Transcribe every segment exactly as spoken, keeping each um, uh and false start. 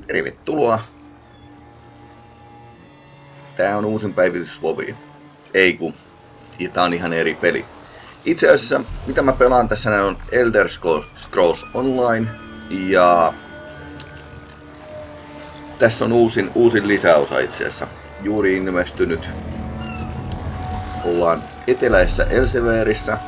Tervetuloa. Tää on uusin päivitys WoWiin. Ei kun, tää on ihan eri peli. Itse asiassa, mitä mä pelaan tässä on Elder Scrolls Online. Ja tässä on uusin, uusin lisäosa itse asiassa. Juuri ilmestynyt. Ollaan eteläisessä Elseverissä.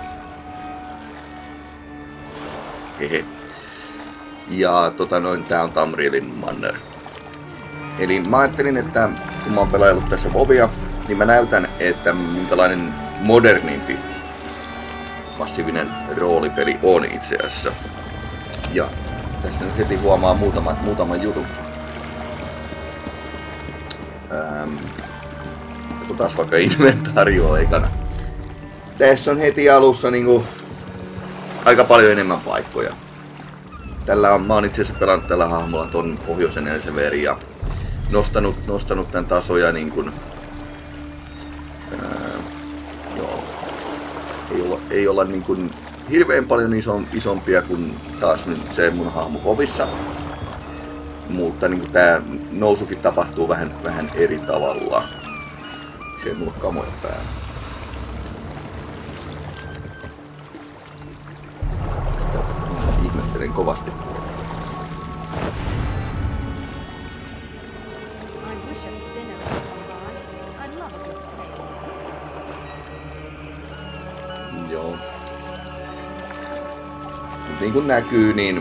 Hehe. Ja tota noin, tää on Tamrielin manner. Eli mä ajattelin, että kun mä oon pelaillut tässä WoWia, niin mä näytän, että minkälainen modernimpi massiivinen roolipeli on itse asiassa. Ja tässä nyt heti huomaa muutaman, muutaman jutun. Ähm, otas vaikka inventaarioa ekana. Tässä on heti alussa niinku aika paljon enemmän paikkoja. Tällä on, mä oon itse asiassa pelannut tällä hahmolla ton pohjoisen Elseverin ja nostanut, nostanut tän tasoja niin kuin, ää, joo, ei olla, ei olla niin kuin hirveän paljon iso, isompia kuin taas nyt se mun hahmo WoWissa. Mutta niin kuin tää nousukin tapahtuu vähän, vähän eri tavalla. Se ei mulla kamoja päällä. Ihmettelen kovasti. Joo. Niin kuin näkyy, niin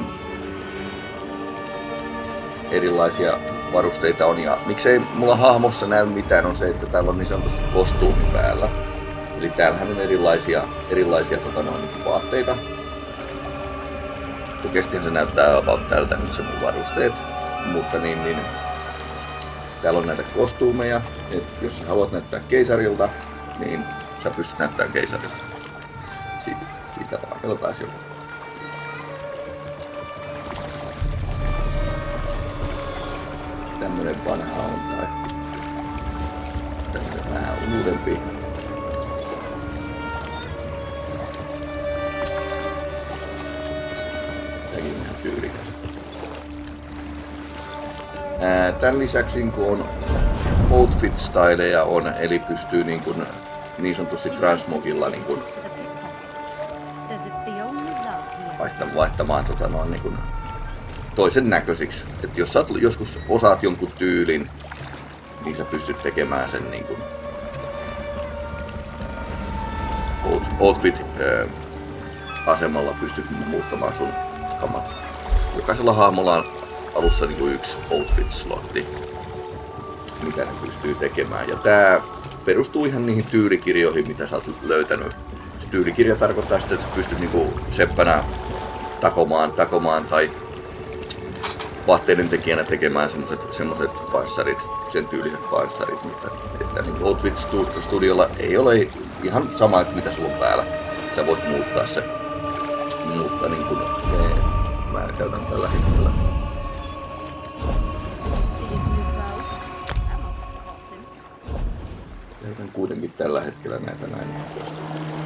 erilaisia varusteita on, ja miksei mulla hahmossa näy mitään on se, että täällä on niin sanotusti kostuumi päällä. Eli täällähän on erilaisia, erilaisia tota noin, vaatteita. Oikeestihan se näyttää about tältä nyt se mun varusteet, mutta niin, niin täällä on näitä kostuumeja, että jos sä haluat näyttää keisarilta, niin sä pystyt näyttämään keisarilta. Siitä, siitä vaan, katsotaan joku. Tämmönen vanha on tai tämmönen vähän uudempi. Tämäkin on ihan tyylikäs. Ää, tän lisäksi kun on outfit-styleja on, eli pystyy niin, kuin, niin sanotusti transmogilla niin kuin vaihtamaan, vaihtamaan tota noin niin kuin toisen näköisiksi. Et jos sä joskus osaat jonkun tyylin, niin sä pystyt tekemään sen niin kuin outfit-asemalla pystyt muuttamaan sun kamat. Jokaisella hahmolla on alussa niin kuin yksi outfit-slotti, mitä ne pystyy tekemään. Ja tää perustuu ihan niihin tyylikirjoihin, mitä sä oot löytänyt. Se tyylikirja tarkoittaa sitä, että sä pystyt niin kuin seppänä takomaan, takomaan tai vaatteiden tekijänä tekemään semmoset, semmoset panssarit, sen tyyliset panssarit, mutta että niin Outfit Studiolla ei ole ihan sama, mitä sulla on päällä. Sä voit muuttaa se, mutta niin kuin me, mä käytän tällä hetkellä. Käytän kuitenkin tällä hetkellä näitä näin koska.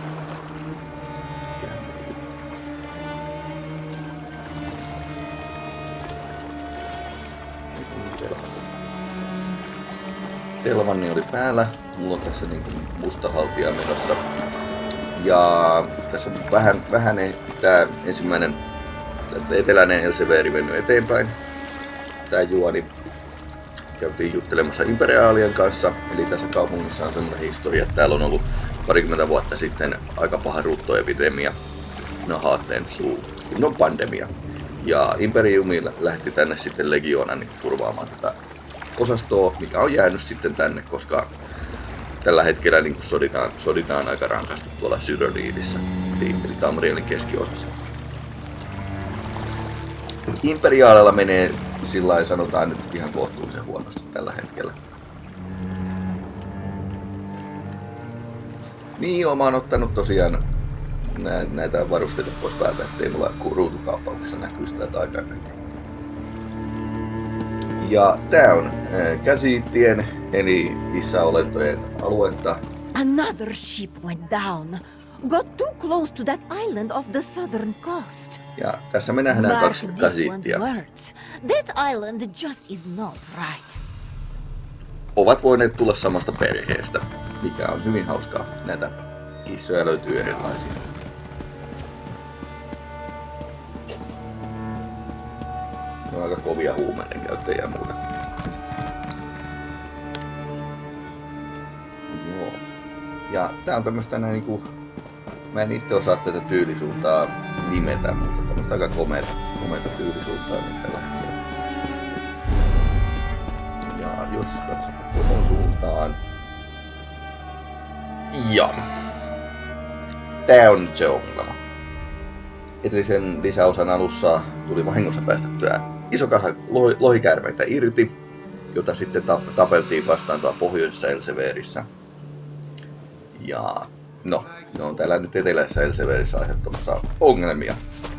Telvanni oli päällä, mulla on tässä niin kuin musta haltia menossa. Ja tässä on vähän, vähän tää ensimmäinen eteläinen Elseveri mennyt eteenpäin. Tää juoni. Käytiin juttelemassa Imperiaalien kanssa, eli tässä kaupungissa on semmoinen historia, että täällä on ollut parikymmentä vuotta sitten aika paha ruttoepidemia. No haatteen suu, no pandemia. Ja Imperiumi lähti tänne sitten legioona niin turvaamaan tätä osastoa, mikä on jäänyt sitten tänne, koska tällä hetkellä niin soditaan, soditaan aika rankasti tuolla Cyrodiilissä, eli, eli Tamrielin keskiosassa. Imperiaalilla menee sillä sanotaan nyt ihan kohtuullisen huonosti tällä hetkellä. Niin joo, mä oon ottanut tosiaan nä näitä varusteita pois päältä, ettei mulla ruutukaappauksessa näkyy sitä taikaa. Ja tää on äh, käsitien eli kissaolentojen aluetta. Another ship went down. Got too close to that island off the southern coast. Ja tässä me nähdään Mark kaksi this kasittia. one's words. That island just is not right. Ovat voineet tulla samasta perheestä, mikä on hyvin hauskaa. Näitä kissoja löytyy erilaisia. Ne on aika kovia huumeiden käyttäjiä ja muuta. Joo. Ja tää on tämmöstä näin niinku... Mä en itse osaa tätä tyylisuuntaa nimetä, mutta tämmöstä aika komeeta, komeeta tyylisuuntaa niin tällä hetkellä. Ja jos katsotaan tuohon suuntaan... Ja... Tää on se ongelma. Edellisen lisäosan alussa tuli vahingossa päästettyä iso kasa lohikäärmeitä irti, jota sitten tapeltiin vastaan tuolla pohjoisessa Elseverissä. Ja no, ne on täällä nyt eteläisessä Elseverissä aiheuttamassa ongelmia.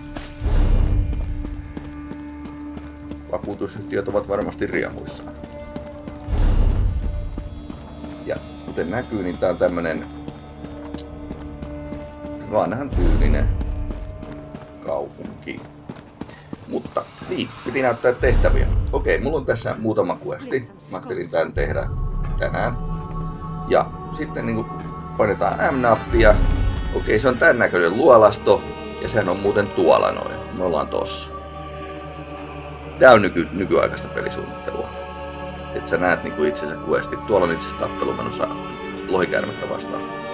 Vakuutusyhtiöt ovat varmasti riemuissaan. Ja kuten näkyy, niin tää on tämmönen vanhan tyylinen kaupunki. Mutta niin, piti näyttää tehtäviä. Okei, mulla on tässä muutama questi. Mä ajattelin tän tehdä tänään. Ja sitten niinku painetaan M-nappia. Okei, se on tän näköinen luolasto. Ja sehän on muuten tuolla noin. Me ollaan tossa. Tää on nyky, nykyaikaista pelisuunnittelua. Et sä näet niinku itsensä questit. Tuolla on itse asiassa tappelu menossa lohikäärmettä vastaan.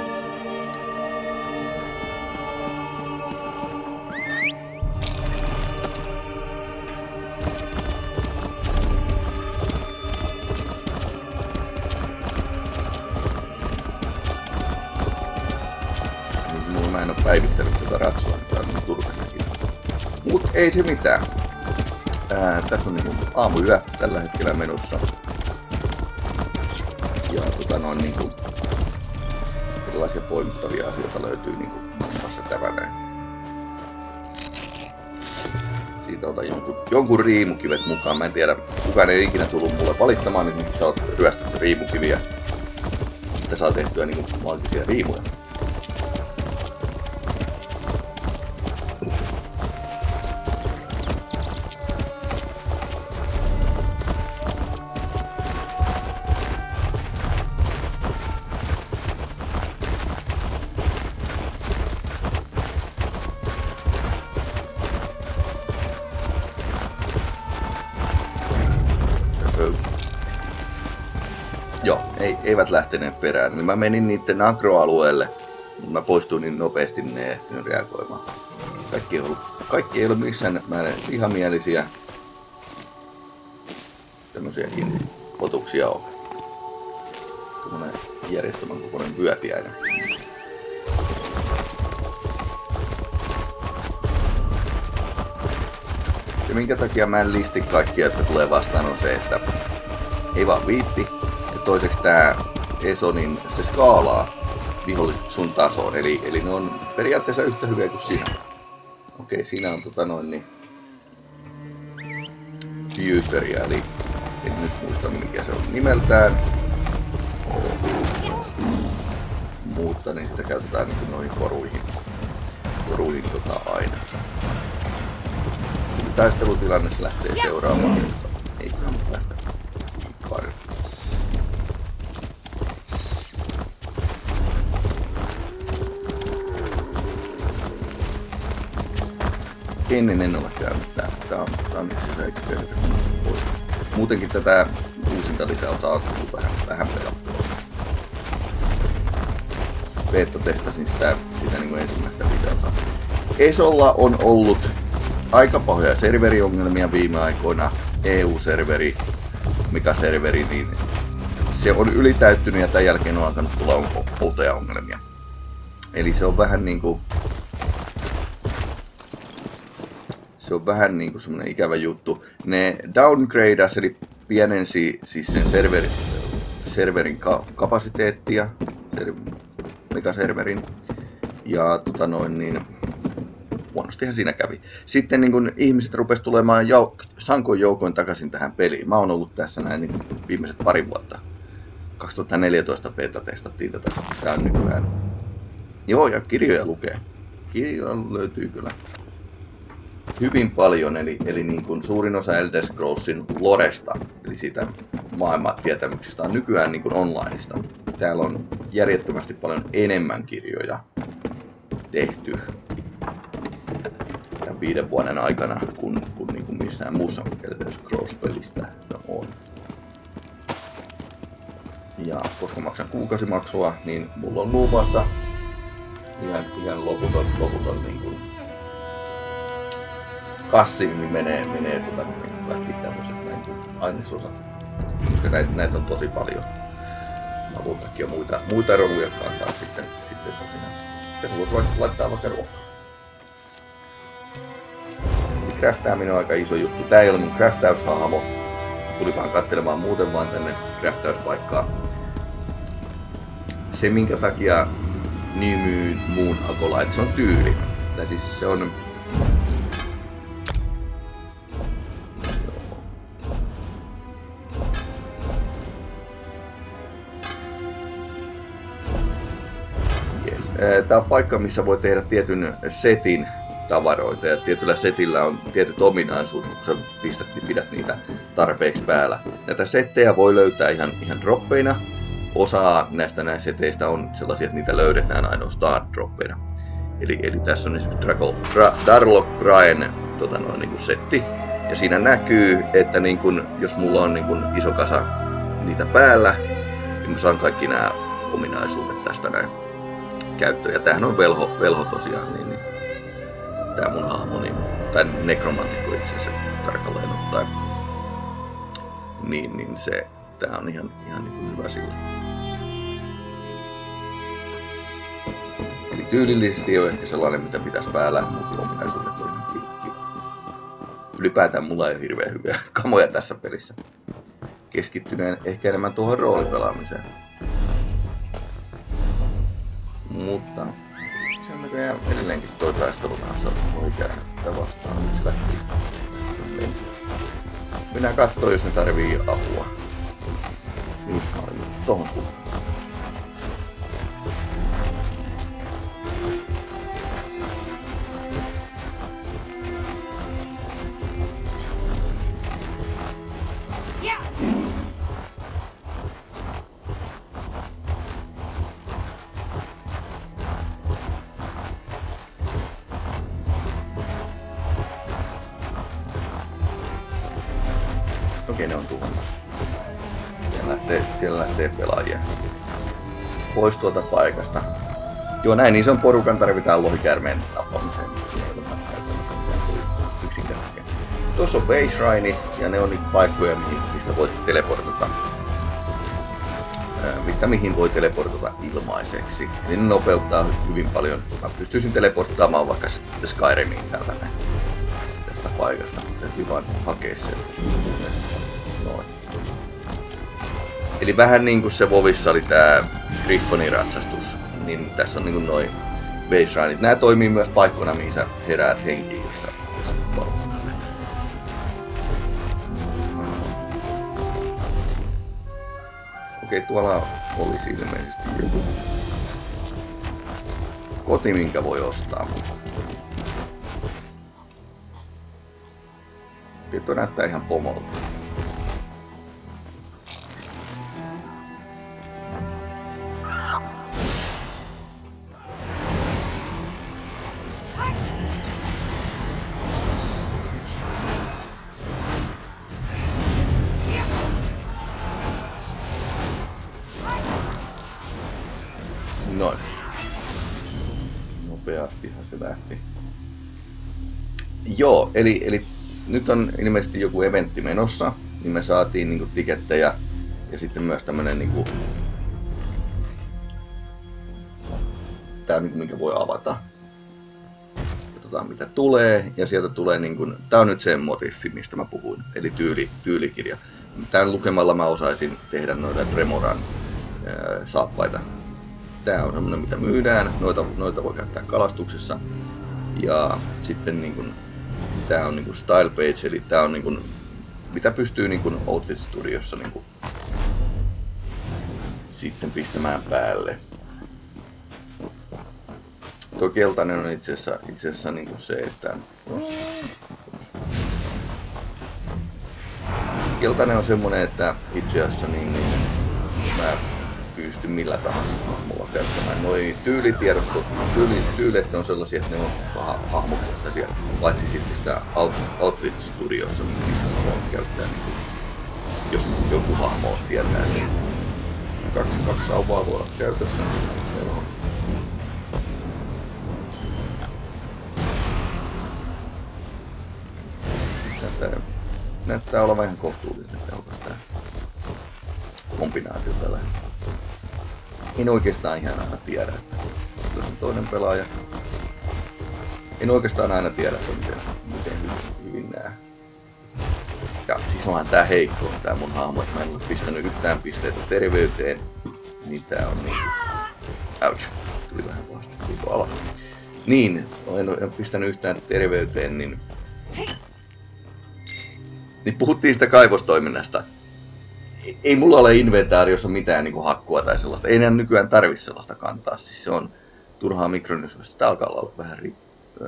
Mä en oo päivittänyt tätä ratsoa, niin tää on niin turkasenkin. Mut ei se mitään. Ää, tässä on niinku aamuyö tällä hetkellä menossa. Ja tota noin niinku... erilaisia poimittavia asioita löytyy niinku muun muassa tämä näin. Siitä otan jonkun, jonkun riimukivet mukaan. Mä en tiedä, kukaan ei ikinä tullut mulle valittamaan, niin miksi sä oot ryöstetty riimukiviä. Sitä saa tehtyä niinku maagisia riimuja. Joo, ei, eivät lähteneet perään. Niin mä menin niitten agroalueelle, mutta mä poistuin niin nopeasti, niin ne ei ehtinyt reagoimaan. Kaikki ei ollut, kaikki ei ollut missään määrin vihamielisiä. Tämmösiäkin otuksia on. Tämmönen järjettömän kokoinen vyötiäinen. Ja minkä takia mä en listi kaikkia, jotka tulee vastaan, on se, että ei vaan viitti. Ja toiseksi tää Eso, niin se skaalaa viholliset sun tasoon. Eli, eli ne on periaatteessa yhtä hyviä kuin sinä. Okei, siinä on tota noin niin... Butteria, eli en nyt muista mikä se on nimeltään. Mutta niin sitä käytetään niin noihin koruihin. Koruihin tota aina. Taistelutilanne se lähtee seuraamaan, mutta ei kannata päästä karkuun. Ennen en ole käynyt tää. Tää on, tää on yksi reikä köyhtä pois. Muutenkin tätä uusinta lisäosaa on tullut vähän, vähän pelattua. Beta testasin sitä, sitä niin kuin ensimmäistä lisäosaa. Esolla on ollut aika pahoja serveriongelmia viime aikoina. E U-serveri, Mega-serveri, niin se on ylitäyttynyt ja tämän jälkeen on alkanut tulla outoja ongelmia. Eli se on vähän niinku... Se on vähän niinku semmonen ikävä juttu. Ne downgradas, eli pienensi siis sen serverin, serverin ka kapasiteettia, ser Mega-serverin, ja tota noin niin... Huonostihan siinä kävi. Sitten niin kun ihmiset rupes tulemaan sankoin joukoin takaisin tähän peliin. Mä oon ollut tässä näin niin viimeiset pari vuotta. kaksituhattaneljätoista beta testattiin tätä. Tää on nykyään Joo, ja kirjoja lukee. Kirjoja löytyy kyllä hyvin paljon, eli, eli niin kuin suurin osa Elder Scrollsin loresta, eli siitä maailmantietämyksestä on nykyään niin kuin onlineista. Täällä on järjettömästi paljon enemmän kirjoja tehty tämän viiden vuoden aikana kuin, kuin, niin kuin missään muussa Elder Scrolls-pelissä on. Ja koska maksan kuukausimaksua, niin mulla on muun muassa ihan, ihan loputon, loputon niin kuin kassiin menee, menee tota, niin kaikki tämmöiset näin ainesosat, koska näitä, näitä on tosi paljon. Avun takia muita, muita rovuja kantaa sitten, sitten tosiaan. Tässä voisi vaikka laittaa vaikka ruokaa. Craftaaminen on aika iso juttu. Tää ei ole mun craftaushahmo. Tuli vaan katselemaan muuten vaan tänne craftauspaikkaan. Se minkä takia New Moon Acolyte, se on tyyli. Tai siis se on Tämä on paikka, missä voi tehdä tietyn setin tavaroita ja tietyllä setillä on tietyt ominaisuudet, kun sä pistät, niin pidät niitä tarpeeksi päällä. Näitä settejä voi löytää ihan, ihan droppeina. Osa näistä näistä seteistä on sellaisia, että niitä löydetään ainoastaan droppeina. Eli, eli tässä on esimerkiksi Darlock Brian tota noin, niin kuin setti. Ja siinä näkyy, että niin kun, jos mulla on niin kun iso kasa niitä päällä, niin mä saan kaikki nämä ominaisuudet tästä näin käyttöön. Ja tämähän on velho, velho tosiaan, niin, niin tää mun hahmo, niin, tai nekromantikko itse asiassa tarkalleen ottaen. Niin, niin se, tää on ihan, ihan niin kuin hyvä sillä. Eli tyylillisesti ei ole ehkä sellainen, mitä pitäisi päällä, mutta ominaisuudet on ihan kiva. Ylipäätään mulla ei ole hirveän hyviä kamoja tässä pelissä. Keskittyneen ehkä enemmän tuohon roolipelaamiseen. Mutta se on näköjään edelleenkin toi taistelu kanssa oikein vastaan. Nyt se lähti. Mennään kattoo, jos ne tarvii apua. Niin, mä olin nyt tohon suuntaan. Okei, ne on tuhannus. Siellä lähtee, siellä lähtee pelaajia pois tuolta paikasta. Joo, näin ison porukan tarvitaan lohikäärmeen tappamiseen. Yksinkertaisia. Tuossa on Bay Shrine, ja ne on niitä paikkoja, mistä voit teleportata. Mistä mihin voi teleportata ilmaiseksi. Eli ne nopeuttaa hyvin paljon. Mä pystyisin teleporttaamaan vaikka Skyrimiin täältä näin. Tästä paikasta. Täytyy vaan hakea sieltä. Noin. Eli vähän niin kuin se Vovissa oli tää Griffonin ratsastus, niin tässä on niin kuin noi Bay Shrineit. Nää toimii myös paikkona, mihin sä heräät henkiin, jos sä porukalla. Okei, tuolla olisi ilmeisesti joku koti, minkä voi ostaa. Okei, tuo näyttää ihan pomolta. Noin. Nopeastihan se lähti. Joo, eli, eli nyt on ilmeisesti joku eventti menossa, niin me saatiin niinku tikettejä ja sitten myös tämmönen niinku... Tää on niinku minkä voi avata. Katsotaan mitä tulee ja sieltä tulee niinku... Tää on nyt se motiifi, mistä mä puhuin, eli tyyli, tyylikirja. Tän lukemalla mä osaisin tehdä noita Tremoran ää, saappaita. Tää on semmonen mitä myydään, noita, noita voi käyttää kalastuksessa. Ja sitten niinku... Tää on niinku style page, eli tää on niinku, mitä pystyy niinku Outfit Studiossa niinku sitten pistämään päälle. tuo keltainen on itse asiassa, itse asiassa niin kuin se, että keltainen on semmonen, että itse asiassa niin, niin mä pystyn millä tahansa hahmolla käyttämään. Noi tyylitiedostot, tyyli, tyylit on sellaisia, että ne on ha hahmokohtaisia, paitsi sitten sitä Outfit Studiossa, missä mä voin käyttää, niin kuin, jos joku hahmo tietää sen. Kaksi, kaksi sauvaa voi olla käytössä. Joo. Näyttää, näyttää olevan ihan kohtuullisen tehokas tää kombinaatio tällä. En oikeastaan ihan aina tiedä, että jos on toinen pelaaja. En oikeastaan aina tiedä, että miten, miten hyvin, hyvin nää. Ja siis onhan tää heikko, tää mun hahmo, että mä en ole pistänyt yhtään pisteitä terveyteen. Niin tää on niin... Ouch. Tuli vähän vasta. Tuliko alas. Niin, en ole pistänyt yhtään terveyteen, niin... Niin puhuttiin sitä kaivostoiminnasta. Ei mulla ole inventaariossa mitään niinku hakkua tai sellaista. Ei enää nykyään tarvi sellaista kantaa. Siis se on turhaa mikronysmistä. Tää alkaa olla vähän ri...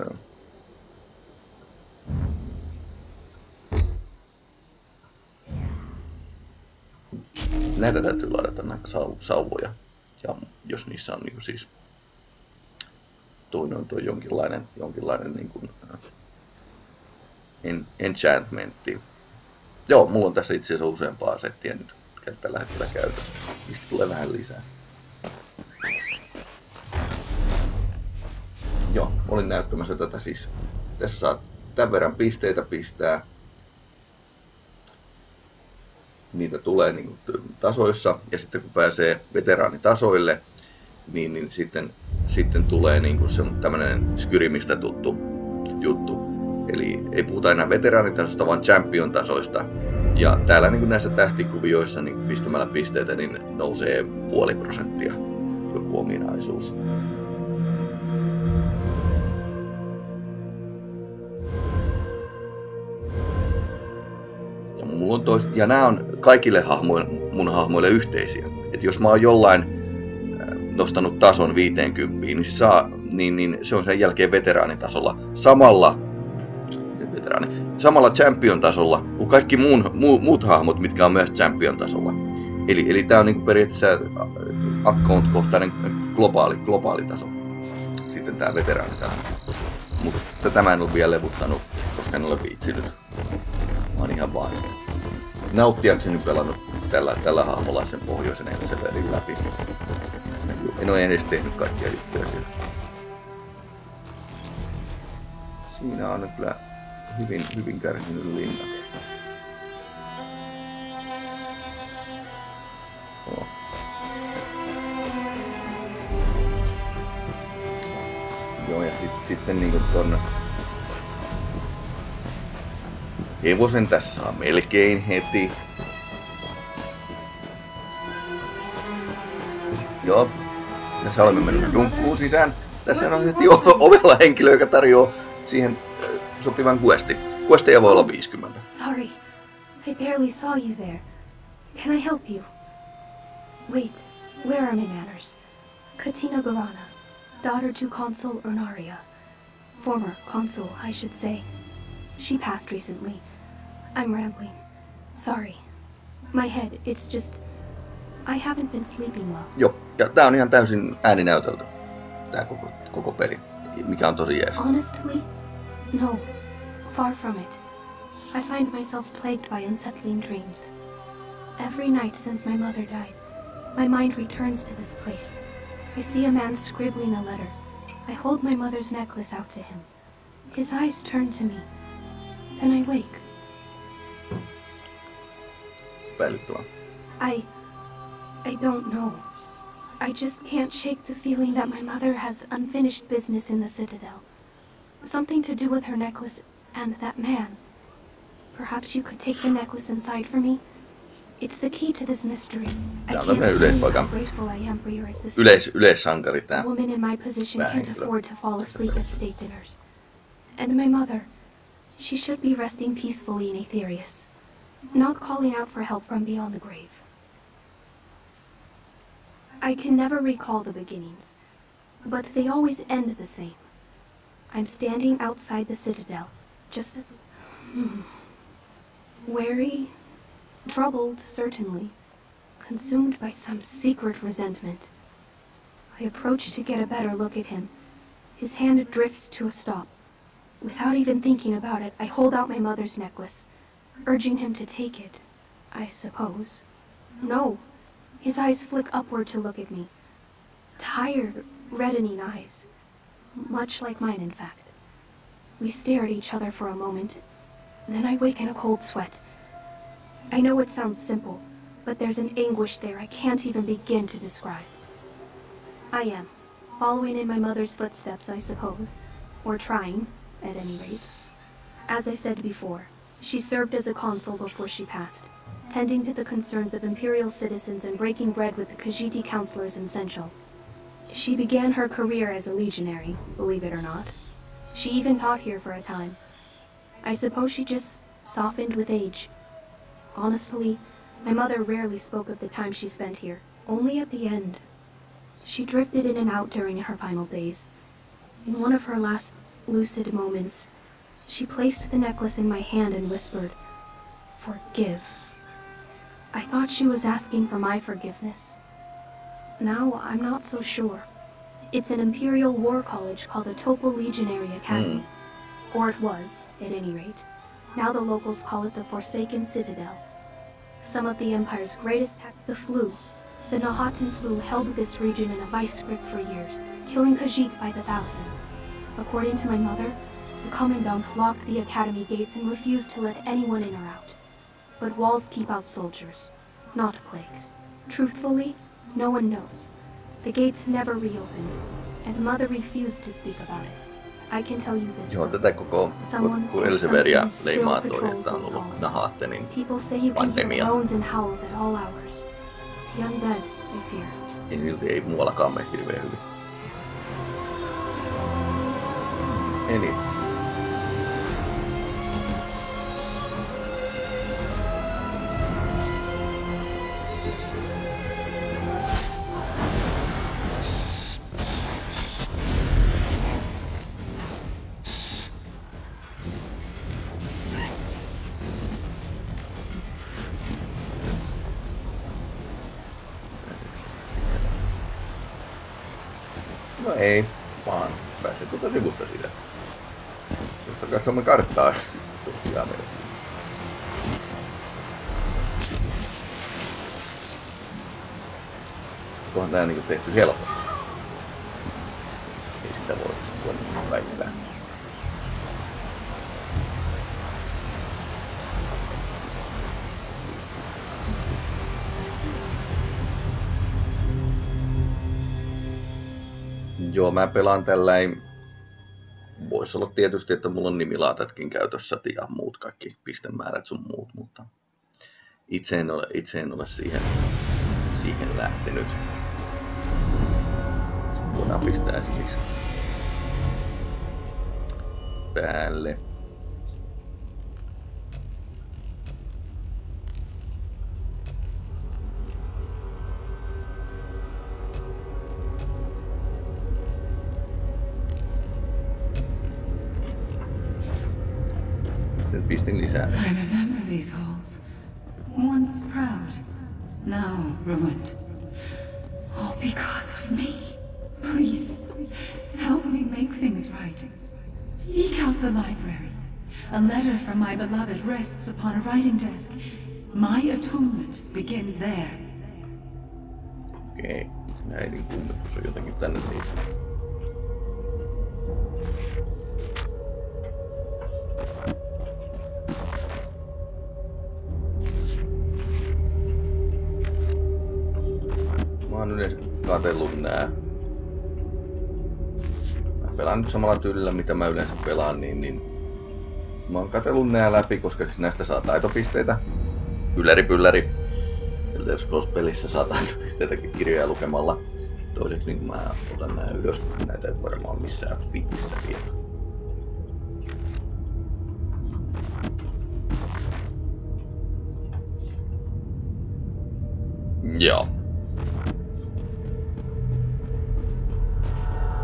Näitä täytyy ladata näitä sauvoja. Ja jos niissä on niinku siis... Toinen on tuo jonkinlainen, jonkinlainen niinku... En, enchantmentti. Joo, mulla on tässä itse asiassa useampaa settiä nyt tällä hetkellä käytössä. Mistä tulee vähän lisää. Joo, olin näyttämässä tätä siis. Tässä saa tämän verran pisteitä pistää. Niitä tulee niin kuin tasoissa. Ja sitten kun pääsee veteraanitasoille, niin, niin sitten, sitten tulee niin kuin se tämmönen Skyrimistä tuttu juttu. Eli ei puhuta enää veteraanitasosta, vaan champion-tasoista. Ja täällä niin kuin näissä tähtikuvioissa niin pistämällä pisteitä niin nousee puoli prosenttia joku ominaisuus. Ja, mulla on tois... ja nämä on kaikille hahmoille, mun hahmoille yhteisiä. Et jos mä oon jollain nostanut tason viisikymmentä, niin se, saa, niin, niin se on sen jälkeen veteraanitasolla samalla samalla champion-tasolla kuin kaikki muun, mu, muut hahmot, mitkä on myös champion-tasolla. Eli, eli tää on niinku periaatteessa account-kohtainen globaali, globaali taso. Sitten tää veteraanitaso. Mutta tätä mä en ole vielä levuttanut, koska en ole viitsinyt. Mä oon ihan vaan nauttiakseni pelannut tällä, tällä hahmolla sen pohjoisen Elseverin läpi. En ole edes tehnyt kaikkia juttuja siellä. Siinä on nyt kyllä hyvin, hyvin kärsinyt linna. Oh. Joo, ja sit, sitten niinku ton hevosen tässä saa melkein heti. Joo, tässä olemme menossa dunkkuun sisään. Tässä on heti ovella henkilö, joka tarjoaa siihen sopivan questin. Questeja voi olla viisikymmentä. Sorry, I barely saw you there. Can I help you? Wait, where are my manners? Katina Garana, daughter to Consul Urnaria. Former consul, I should say. She passed recently. I'm rambling. Sorry. My head, it's just... I haven't been sleeping well. Joo, ja tää on ihan täysin ääninäytelty. Tää koko, koko peli. Mikä on tosi jees. Honestly? No. Far from it. I find myself plagued by unsettling dreams. Every night since my mother died, my mind returns to this place. I see a man scribbling a letter. I hold my mother's necklace out to him. His eyes turn to me. Then I wake. Päällyttävää. I... I don't know. I just can't shake the feeling that my mother has unfinished business in the Citadel. Something to do with her necklace and that man. Perhaps you could take the necklace inside for me? It's the key to this mystery. I can't tell you how grateful I am for your assistance. Yleis, yleissankari tää. A woman in my position can't afford to fall asleep at state dinners. And my mother, she should be resting peacefully in Aetherius, not calling out for help from beyond the grave. I can never recall the beginnings, but they always end the same. I'm standing outside the Citadel, just as... Hmm. Wary, troubled, certainly, consumed by some secret resentment. I approach to get a better look at him. His hand drifts to a stop. Without even thinking about it, I hold out my mother's necklace, urging him to take it, I suppose. No. His eyes flick upward to look at me. Tired, reddening eyes. Much like mine, in fact. We stare at each other for a moment. Then I wake in a cold sweat. I know it sounds simple, but there's an anguish there I can't even begin to describe. I am. Following in my mother's footsteps, I suppose. Or trying, at any rate. As I said before, she served as a consul before she passed, tending to the concerns of Imperial citizens and breaking bread with the Khajiit counselors in Senchal. She began her career as a legionary, believe it or not. She even taught here for a time. I suppose she just softened with age. Honestly, my mother rarely spoke of the time she spent here, only at the end. She drifted in and out during her final days. In one of her last lucid moments, she placed the necklace in my hand and whispered, "Forgive." I thought she was asking for my forgiveness. Now, I'm not so sure. It's an Imperial war college called the Topal Legionary Academy. Mm. Or it was, at any rate. Now the locals call it the Forsaken Citadel. Some of the Empire's greatest tech, the Flu. The Nahatan Flu held this region in a vice grip for years, killing Khajiit by the thousands. According to my mother, the Commandant locked the Academy gates and refused to let anyone in or out. But walls keep out soldiers, not plagues. Truthfully, no one knows. The gates never reopened, and Mother refused to speak about it. I can tell you this. Joo, tätä koko, koko Elseveria leimaa toi, että on ollut Nahatenin pandemia. Ja silti ei muuallakaan mene hirveän hyvin. Eli no ei, vaan pääsee tuolta sivusta siitä. Josta katsomme karttaa. Hyvä meidät sinne. Onhan tää niinku tehty helposti. Ei sitä voi, voi niin väittää. Joo, mä pelaan tälläin. Voisi olla tietysti, että mulla on nimilaatatkin käytössä ja muut kaikki pistemäärät sun muut, mutta itse en ole, itse en ole siihen, siihen lähtenyt. Voidaan pistää esimerkiksi päälle. Pistin lisää. I remember these halls. Once proud, now ruined. All because of me. Please, help me make things right. Seek out the library. A letter from my beloved rests upon a writing desk. My atonement begins there. Okei, sinä äidin kummitus on jotenkin tänne niin. Mä oon yleensä katsellut nää. Mä pelaan nyt samalla tyylillä mitä mä yleensä pelaan, niin, niin mä oon katsellut nää läpi, koska näistä saa taitopisteitä. Ylläri pylläri. Elder Scrolls-pelissä saa taitopisteitä kirjoja lukemalla. Toiseksi niin mä otan nää ylös, koska näitä ei varmaan missään pitissä vielä. Joo.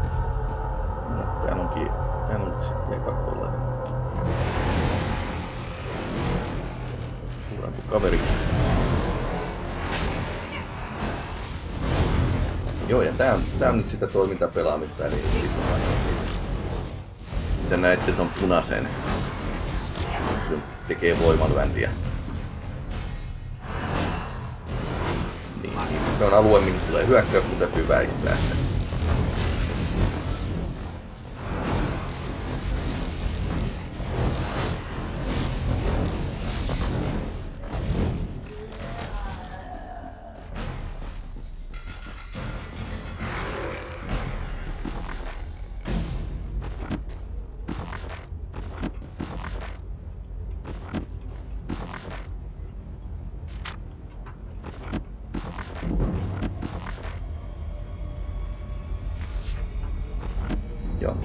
onkin... Täällä on sitten ei pakko olla. Kuulempi kaveri. Joo, ja tää on, tää on nyt sitä toimintapelaamista, eli sä näette ton punaisen. Se tekee voimanväntiä. Niin, niin. Se on alue, mihin tulee hyökkäys, kun täytyy väistää sen. Joo.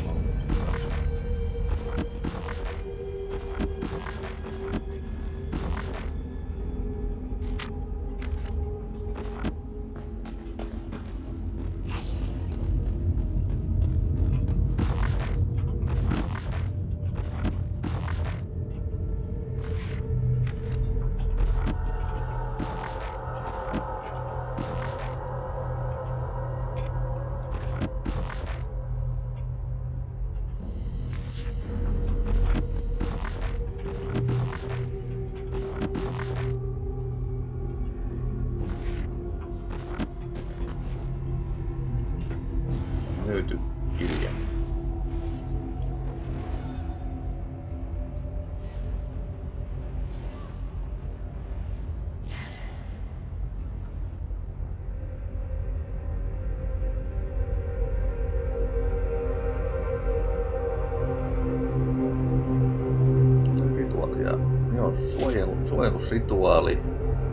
Löytyi kirja. Rituaalia. Joo, suojelu, suojelusrituaali.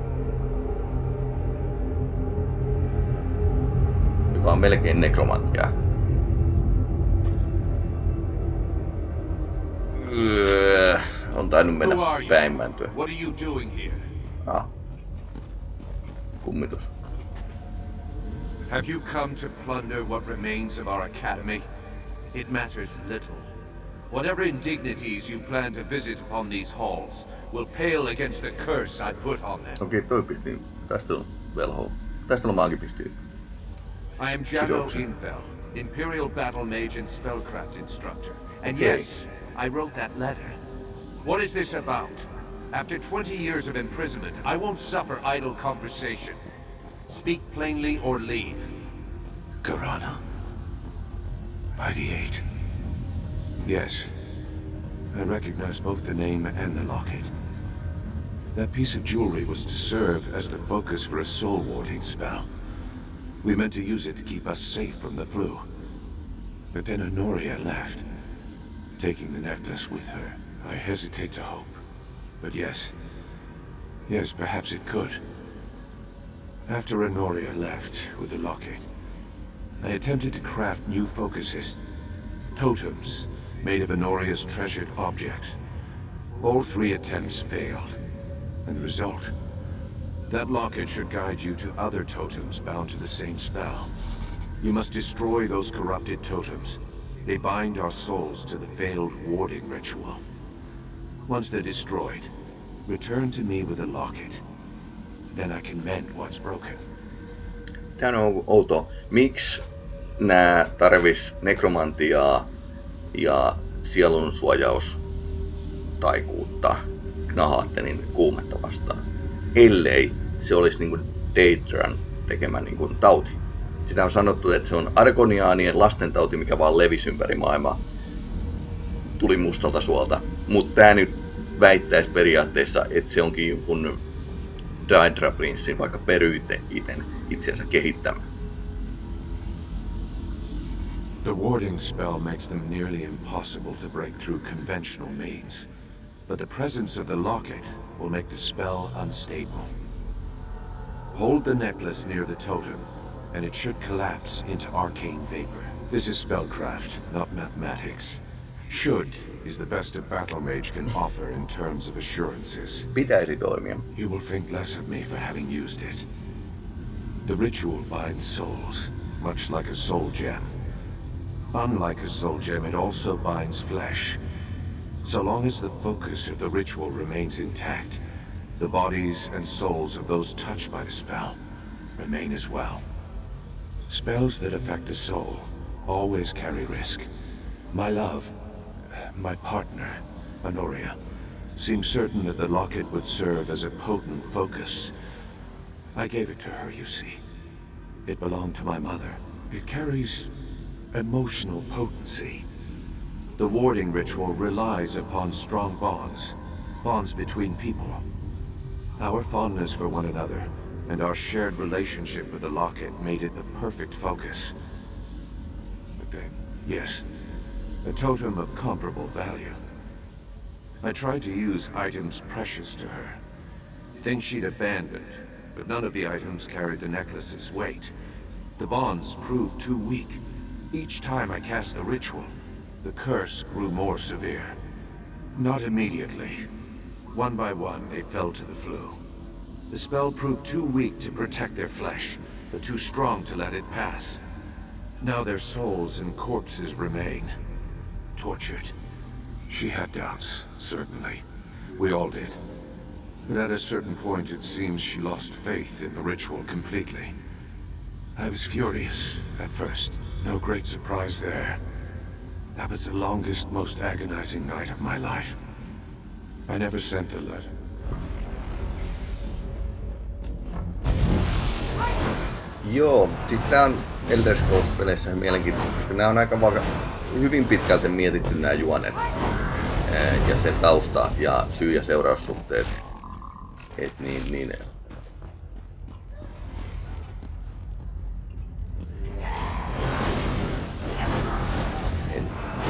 Joka on melkein nekromanttia. Öö, on tainnut mennä päinmäntyä. What are you doing here? Ah. Kummitus. Have you come to plunder what remains of our academy? It matters little. Whatever indignities you plan to visit upon these halls will pale against the curse I put on them. Okei, toi pisti taistelun velhoon. Taistelun maagi pisti. I am Jado Infel, Imperial Battle Mage and Spellcraft Instructor. And Okay. yes, I wrote that letter. What is this about? After twenty years of imprisonment, I won't suffer idle conversation. Speak plainly or leave. Garana. By the Eight. Yes. I recognize both the name and the locket. That piece of jewelry was to serve as the focus for a soul warding spell. We meant to use it to keep us safe from the flu. But then Honoria left, taking the necklace with her. I hesitate to hope. But yes. Yes, perhaps it could. After Honoria left with the locket, I attempted to craft new focuses. Totems, made of Honoria's treasured objects. All three attempts failed. And the result? That locket should guide you to other totems bound to the same spell. You must destroy those corrupted totems. They bind our souls to the failed warding ritual. Once they're destroyed, return to me with a locket. Then I can mend what's broken. Tää on outo. Miksi nää tarvis nekromantiaa ja sielunsuojaustaikuutta Gnahatenin kuumetta vastaan, ellei se olisi niinku Daedran tekemä niinku tauti. Sitä on sanottu, että se on Argoniaanien lastentauti, mikä vaan levisi ympäri maailmaa. Tuli mustalta suolta. Mutta tää nyt väittäisi periaatteessa, että se onkin jonkun Daedra-prinssin vaikka Peryte iten itseänsä kehittämä. The warding spell makes them nearly impossible to break through conventional means. But the presence of the locket will make the spell unstable. Hold the necklace near the totem, and it should collapse into arcane vapor. This is spellcraft, not mathematics. Should is the best a battle mage can offer in terms of assurances. Pitäisi toimia. You will think less of me for having used it. The ritual binds souls, much like a soul gem. Unlike a soul gem, it also binds flesh. So long as the focus of the ritual remains intact, the bodies and souls of those touched by the spell remain as well. Spells that affect the soul always carry risk. My love, my partner, Honoria, seemed certain that the locket would serve as a potent focus. I gave it to her, you see. It belonged to my mother. It carries emotional potency. The warding ritual relies upon strong bonds, bonds between people. Our fondness for one another and our shared relationship with the locket made it the perfect focus. But then, yes, a totem of comparable value. I tried to use items precious to her, things she'd abandoned, but none of the items carried the necklace's weight. The bonds proved too weak. Each time I cast the ritual, the curse grew more severe. Not immediately. One by one, they fell to the floor. The spell proved too weak to protect their flesh, but too strong to let it pass. Now their souls and corpses remain, tortured. She had doubts, certainly. We all did. But at a certain point, it seems she lost faith in the ritual completely. I was furious at first. No great surprise there. That was the longest, most agonizing night of my life. I never sent the letter. Joo, siis tää on Elder Scrolls-peleissä mielenkiintoista, koska nää on aika vaka... hyvin pitkälti mietitty nämä juonet ää, ja sen tausta ja syy- ja seuraussuhteet. Et niin, niin... En...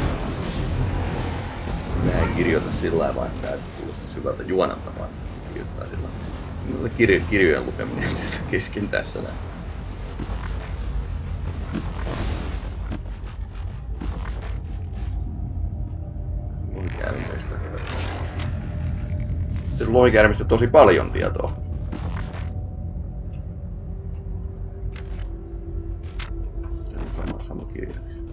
Mä en kirjoita sillä lailla, vaan tää kuulostaa hyvältä juonalta, vaan kirjoittaa sillä lailla. Kirjo, kirjojen lukeminen siis kesken tässä näin. Lohikäärmeistä tosi paljon tietoa. Sama, sama kirja.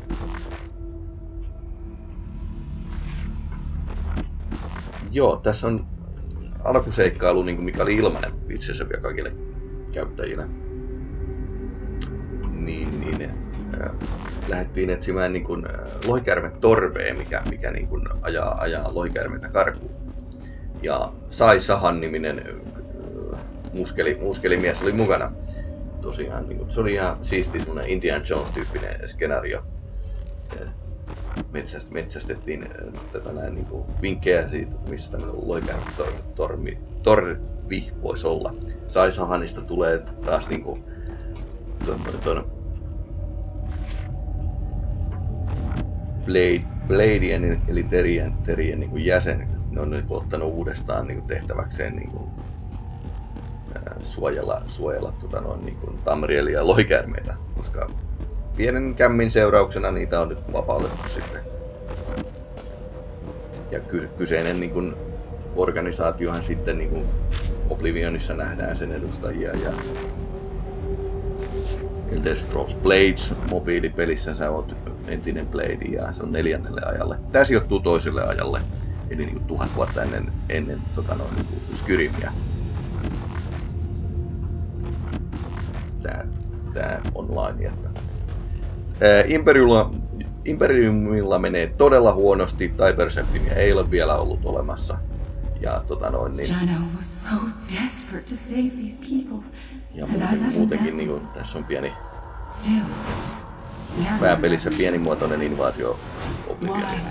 Joo, tässä on alkuseikkailu, niin kuin mikä oli ilmainen itse asiassa vielä kaikille käyttäjille. Niin, niin äh, lähdettiin etsimään niin kuin, äh, lohikäärmetorvea, mikä, mikä niin kuin ajaa, ajaa lohikäärmeitä karkuun. Ja Sai Sahan niminen äh, muskeli, muskelimies oli mukana. Tosiaan, niin kuin, se oli ihan siisti semmoinen Indiana Jones-tyyppinen skenaario. Metsäst, metsästettiin äh, tätä näin niin kuin vinkkejä siitä, että missä tämmöinen lohikäärmetorvi torvi voisi olla. Sai Sahanista tulee taas niin kuin tuon Blade, Bladeen eli Terien, Terien niin kuin jäsen. Ne on niin kuin ottanut uudestaan niin kuin tehtäväkseen niin kuin, ää, suojella, suojella tota noin, niin kuin Tamrielia ja lohikäärmeitä, koska pienen kämmin seurauksena niitä on nyt vapautettu sitten. Ja ky kyseinen niin kuin organisaatiohan sitten niin kuin Oblivionissa nähdään sen edustajia ja Elder Scrolls Blades mobiilipelissä sä oot entinen Blade ja se on neljännelle ajalle. Tää sijoittuu toiselle ajalle, eli niinku tuhat vuotta ennen, ennen tota noin, niinku Skyrimia. Tää, tää online, että ää, Imperiumilla, Imperiumilla menee todella huonosti, Tiber Septimia ei ole vielä ollut olemassa. Ja tota noin niin. Ja muuten, muutenkin niinku, tässä on pieni pääpelissä pienimuotoinen invaasio Oblivionista.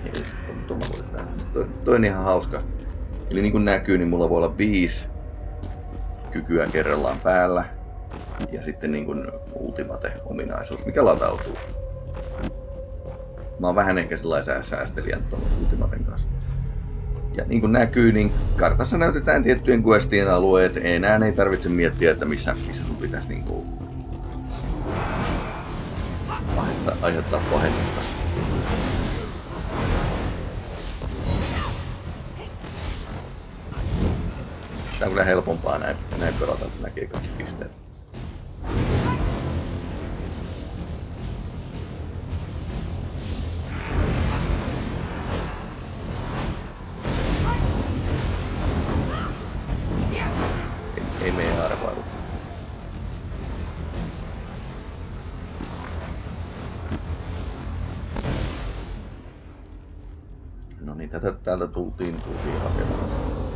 Toi on ihan hauska. Eli niin kuin näkyy, niin mulla voi olla viisi kykyä kerrallaan päällä. Ja sitten niin kuin ultimate-ominaisuus, mikä latautuu. Mä oon vähän ehkä sellaisen säästelijän tuon ultimaten kanssa. Ja niin kuin näkyy, niin kartassa näytetään tiettyjen questien alueet. Enää ei tarvitse miettiä, että missä, missä sun pitäisi niin kuin aiheuttaa, aiheuttaa pahennusta. Tää on kyllä helpompaa näin, näin pelata, että näkee kaikki pisteet. Ei, ei mene arvailut. No niin, tätä täältä tultiin, tultiin hakemaan.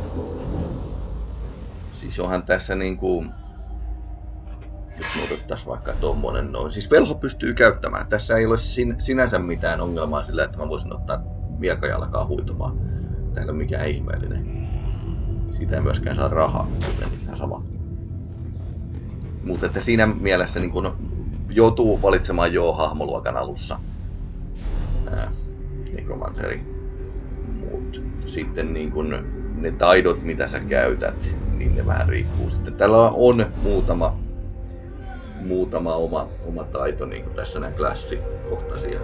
Siis onhan tässä niinku, jos me otettaisiin vaikka tommonen noin. Siis velho pystyy käyttämään. Tässä ei ole sin, sinänsä mitään ongelmaa sillä, että mä voisin ottaa mieka ja alkaa huitomaan. Tää ei ole mikään ihmeellinen. Siitä ei myöskään saa rahaa, joten ihan sama. Mutta että siinä mielessä niin kun joutuu valitsemaan jo hahmoluokan alussa. Ää, Necromanceri. Mut sitten niin kun ne taidot, mitä sä käytät, niin ne vähän riippuu sitten. Täällä on muutama, muutama oma, oma taito, niin kuin tässä nämä klassikohtaisia.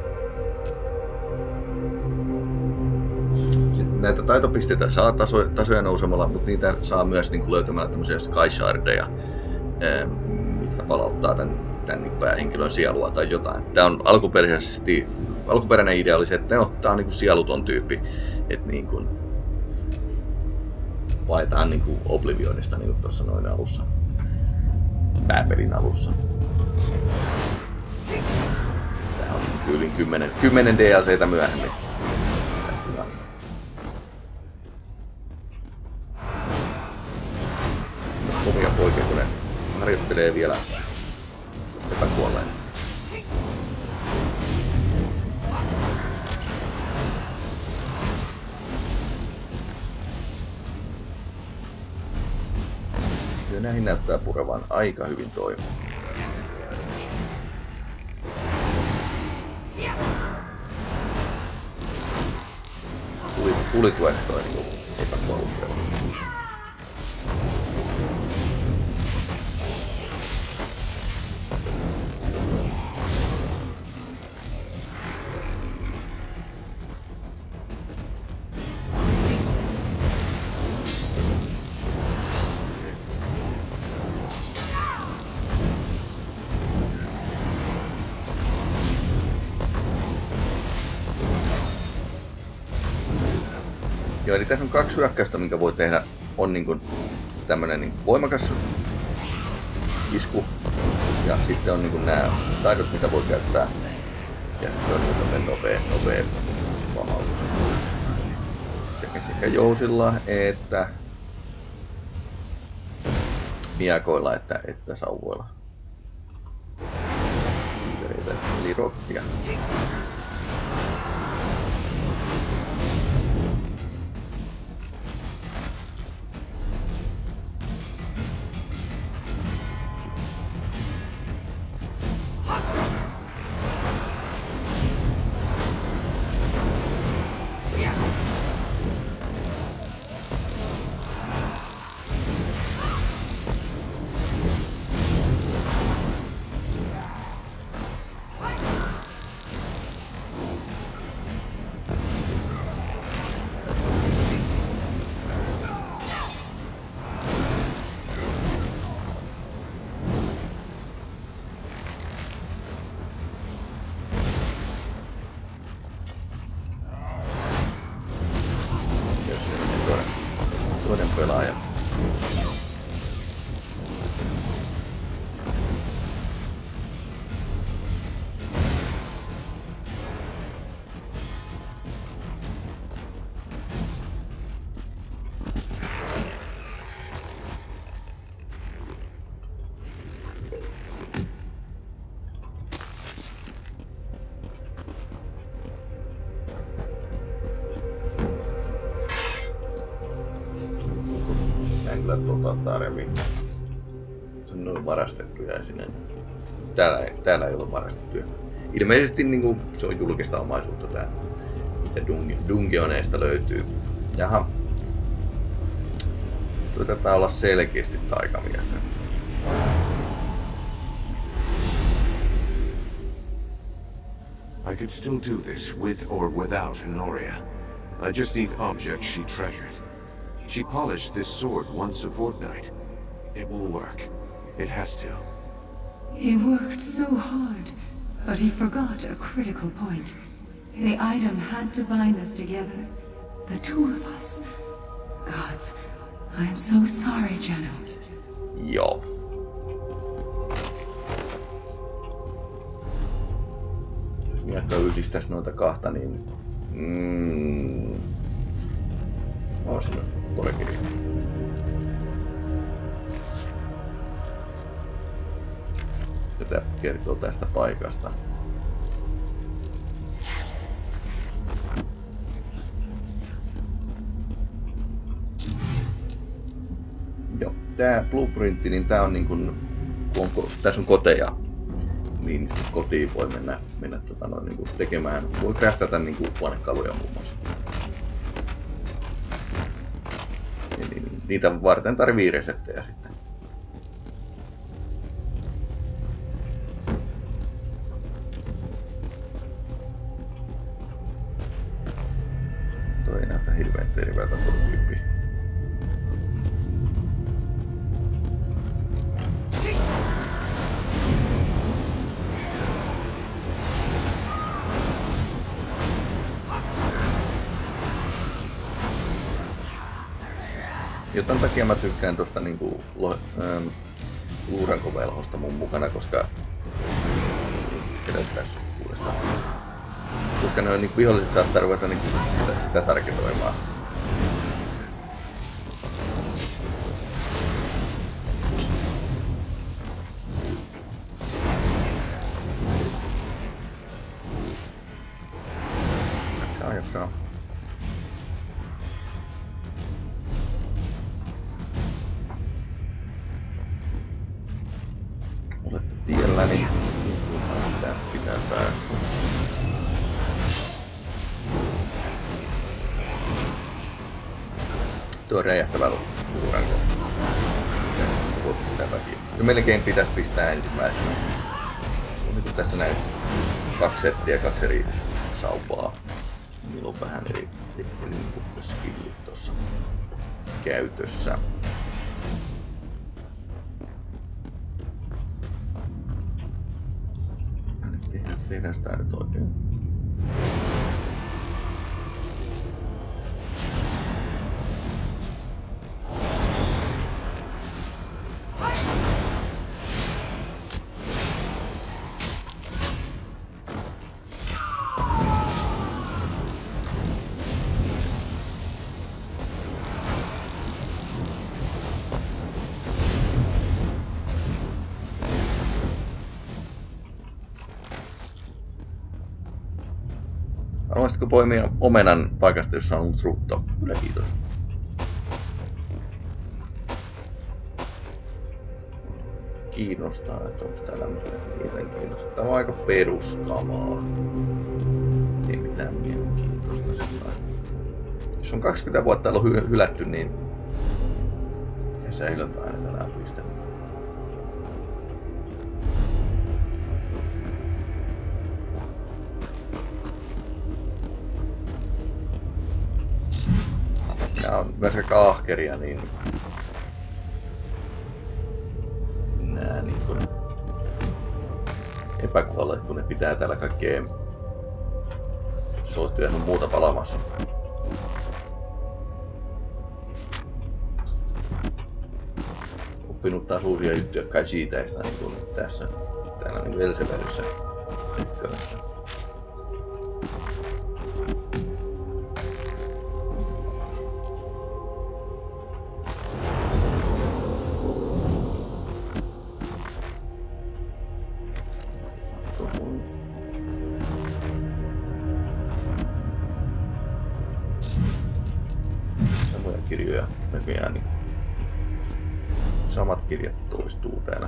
Sitten näitä taitopisteitä saa taso, tasoja nousemalla, mutta niitä saa myös niin kuin löytämällä tämmöisiä skyshardeja, mitkä palauttaa tämän, tämän päähenkilön sielua tai jotain. Tämä on alkuperäisesti, alkuperäinen idea oli se, että no, tämä on niin kuin sieluton tyyppi, että niin kuin vaetaan niinku Oblivionista niinku tuossa noin alussa. Pääpelin alussa. Tää on yli kymmenen, kymmenen D L C:tä myöhemmin. Omia poikia, kun ne harjoittelee vielä epäkuolleen. Ja näihin näyttää purevan aika hyvin toimia. Tuli, tuli tueksi toi niinku epäkuollut. Joo, eli tässä on kaksi hyökkäystä, minkä voi tehdä. On niin kuin tämmönen niin kuin voimakas isku. Ja sitten on niin kuin nämä taidot, mitä voi käyttää. Ja sitten on niin tämmönen nopea, nopea vamautus. Sekä, sekä jousilla että miekoilla että, että sauvoilla. Eli rokkia. tota, remi. Ne on varastettuja esineitä. Täällä ei, täällä ei ole varastettuja. Ilmeisesti niin kuin, se on julkista omaisuutta tää, mitä dungeoneista löytyy. Jaha. Taitaa olla selkeästi taikamiehen. I could still do this with or without Honoria. I just need objects she treasured. She polished this sword once a fortnight. It will work. It has to. He worked so hard, but he forgot a critical point. The item had to bind us together. The two of us. Gods, I am so sorry, Jenna. Joo. Jos miekka yhdistäisi noita kahta, niin... Mm, olisin Lorekiri. Tätä kertoo tästä paikasta. Joo, tää blueprintti, niin tää on niin kun, kun on, tässä on koteja, niin kotiin voi mennä, mennä tota noin, niin tekemään, voi craftata niin huonekaluja muun muassa. Eli niitä varten tarvii resettejä sitten. Toi ei näytä hirveän terveeltä tuo tyyppi. Jotain takia mä tykkään tosta niinku ähm, luurankovelhosta mun mukana, koska edeltäis uudestaan. Koska ne on niinku viholliset saattaa ruveta niinku sitä, sitä tarketoimaan. Jaksaa, jaksaa. Olette tiellä, niin pitää, pitää päästä. Tuo räjähtävä luuranko. Sitä väkiä. Se melkein pitäisi pistää ensimmäisenä. Niin tässä näin kaksi settiä, kaksi eri saupaa. Niillä on vähän eri, eri skillit tuossa käytössä. Tehdään sitä nyt oikein. Haluaisitko poimia omenan paikasta, jossa on ollut rutto? Kyllä, kiitos. Kiinnostaa, että onko täällä mielenkiintoista. Tää on aika peruskamaa. Ei mitään mielenkiintoista. Jos on kaksikymmentä vuotta ollut hy hylätty, niin mitä säilöntä aina tänään pistänyt. Nää on myös aika ahkeria, niin nää niin kuin epäkuolleet, kun ne pitää täällä kaikkea sohtuja sun muuta palamassa. Oppinut taas uusia juttuja kai siitäistä niin kuin tässä täällä niin kuin Elseverissä sekkaissa. Kirjoja näköjään. Niin kirjat toistuu täällä.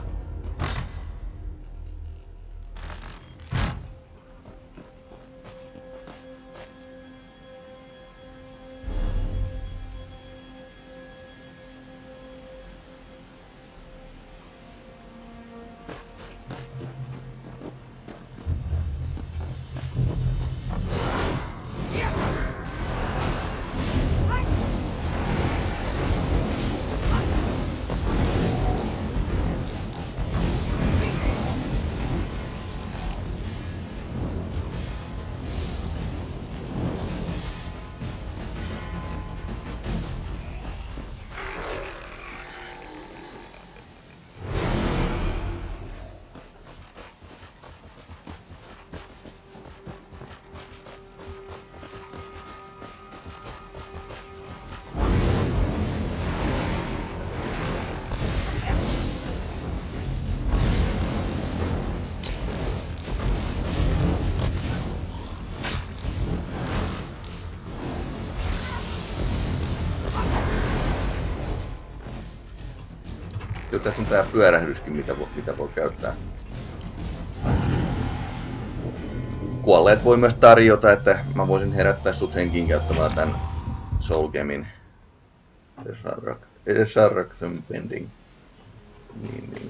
Joo, tässä on tää pyörähdyskin, mitä voi, mitä voi käyttää. Kuolleet voi myös tarjota, että mä voisin herättää sut henkiin käyttämällä tän Soul Gamin Resurrection Bending. Niin, niin.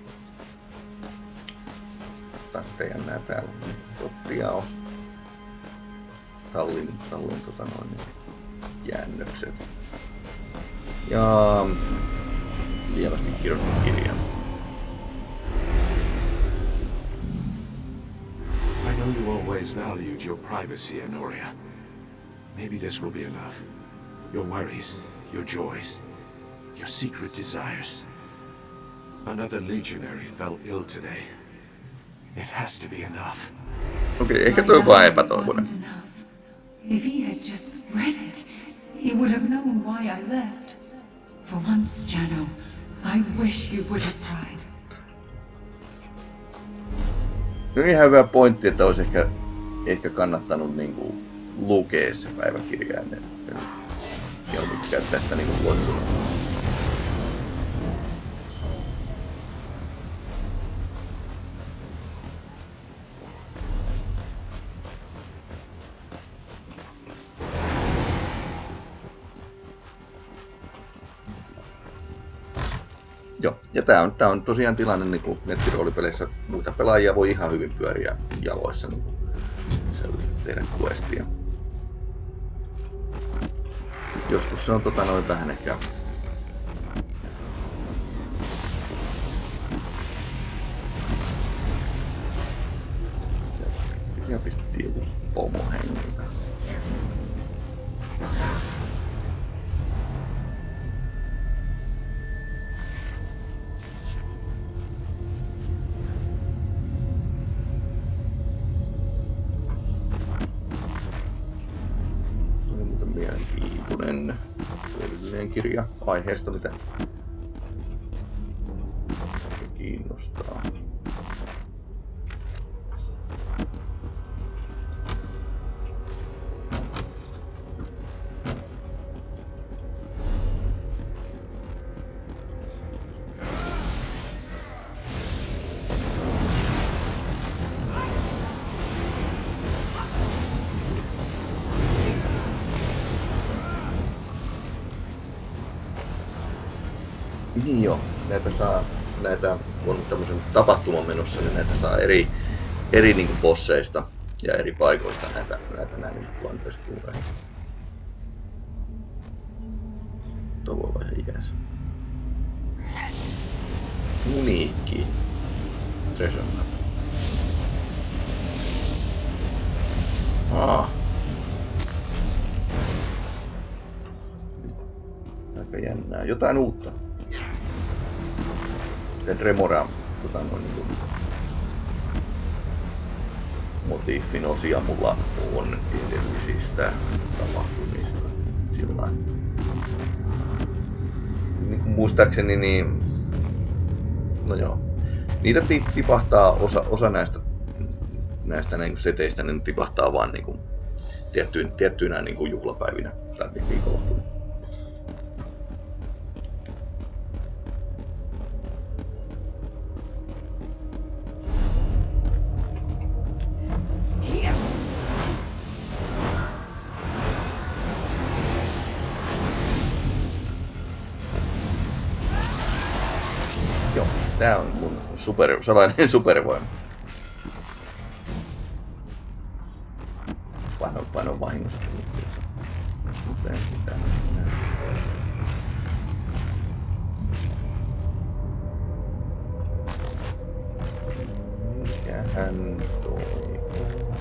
Tarvitsee nää täällä tottia on. Tallin, tallin tota noin jäännökset. Ja lievästi kirjoitettu kirja. I know you always valued your privacy, Honoria. Maybe this will be enough. Your worries, your joys, your secret desires. Another legionary fell ill today. It has to be enough. Okei, okay, ehkä toi vaan epätoivoinen. If he had just read it, he would have known why I left. For once, Jano, I wish you would have tried. No ihan hyvä pointti, että olisi ehkä, ehkä kannattanut niinku lukea se päiväkirja ennen. Mieluummin käyttää sitä niinku luottuna. Joo, ja tää on, tää on tosiaan tilanne niin kuin nettiroolipeleissä muita pelaajia voi ihan hyvin pyöriä jaloissa niin tehdä questia. Joskus se on tota noin vähän ehkä ja pistettiin joku pomo hengiltä. Kirja aiheesta, mitä kiinnostaa. Niin joo, näitä saa, näitä on tämmöisen tapahtuman menossa, niin näitä saa eri, eri niin kuin bosseista ja eri paikoista näitä, näitä näin luonteiskuulee. Tuo voi olla ihan jees. Uniikki. Treasure map. Ah. Aika jännää. Jotain uutta. Remora tota, no, niin motiifin osia mulla on edellisistä tapahtumista. Sillä niin muistaakseni niin no joo. Niitä tipahtaa osa, osa näistä näistä niin seteistä niin tipahtaa vaan niin tiettyinä, tiettyinä niin juhlapäivinä tai viikonloppuna. Joo, tää on mun super, salainen supervoima. Pano, pano vahingossa itse asiassa. Mutta en pitää. Mikähän toi on?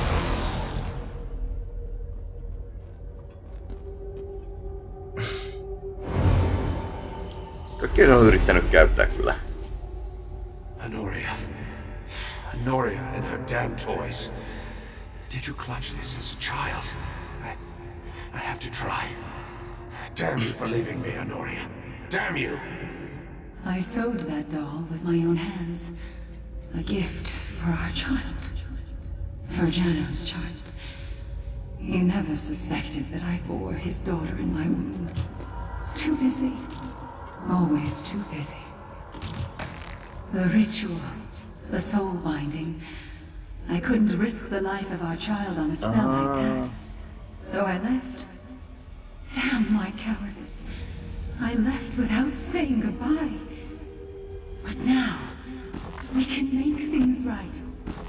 Kaikkea se on yrittänyt käyttää kyllä. Honoria. Honoria and her damn toys. Did you clutch this as a child? I... I have to try. Damn you for leaving me, Honoria. Damn you! I sewed that doll with my own hands. A gift for our child. For Jano's child. He never suspected that I bore his daughter in my womb. Too busy. Always too busy. The ritual. The soul binding. I couldn't risk the life of our child on a spell uh. like that. So I left. Damn my cowardice. I left without saying goodbye. But now, we can make things right.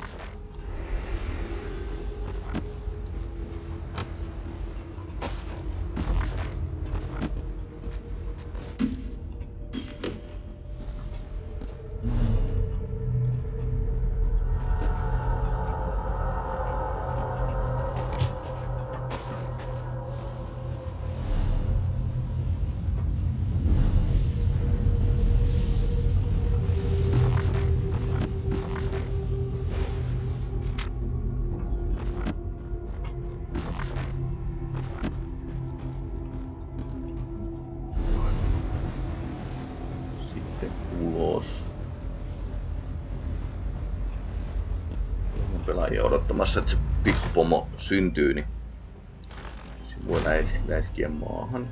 Pelaajia odottamassa, että se pikkupomo syntyy, niin se voi läiskiä maahan.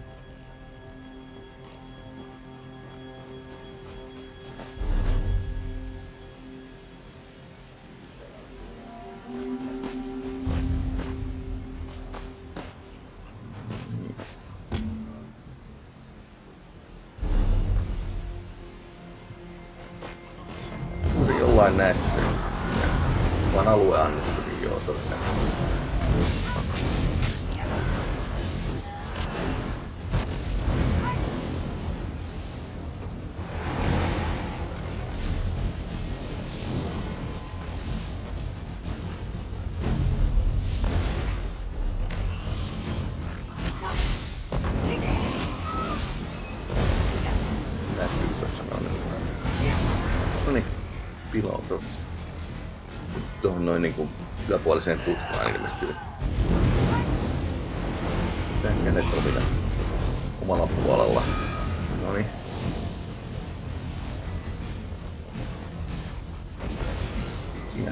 Jollain näistä se vaan alue annettu, niin joo, todennäköisesti. Näkyy tossa noin. Noniin, pila on tossa. Tuohon noin niinku yläpuoliseen tutkaan ilmestyy. Tän kädet on vielä omalla puolella. Noniin. Siinä.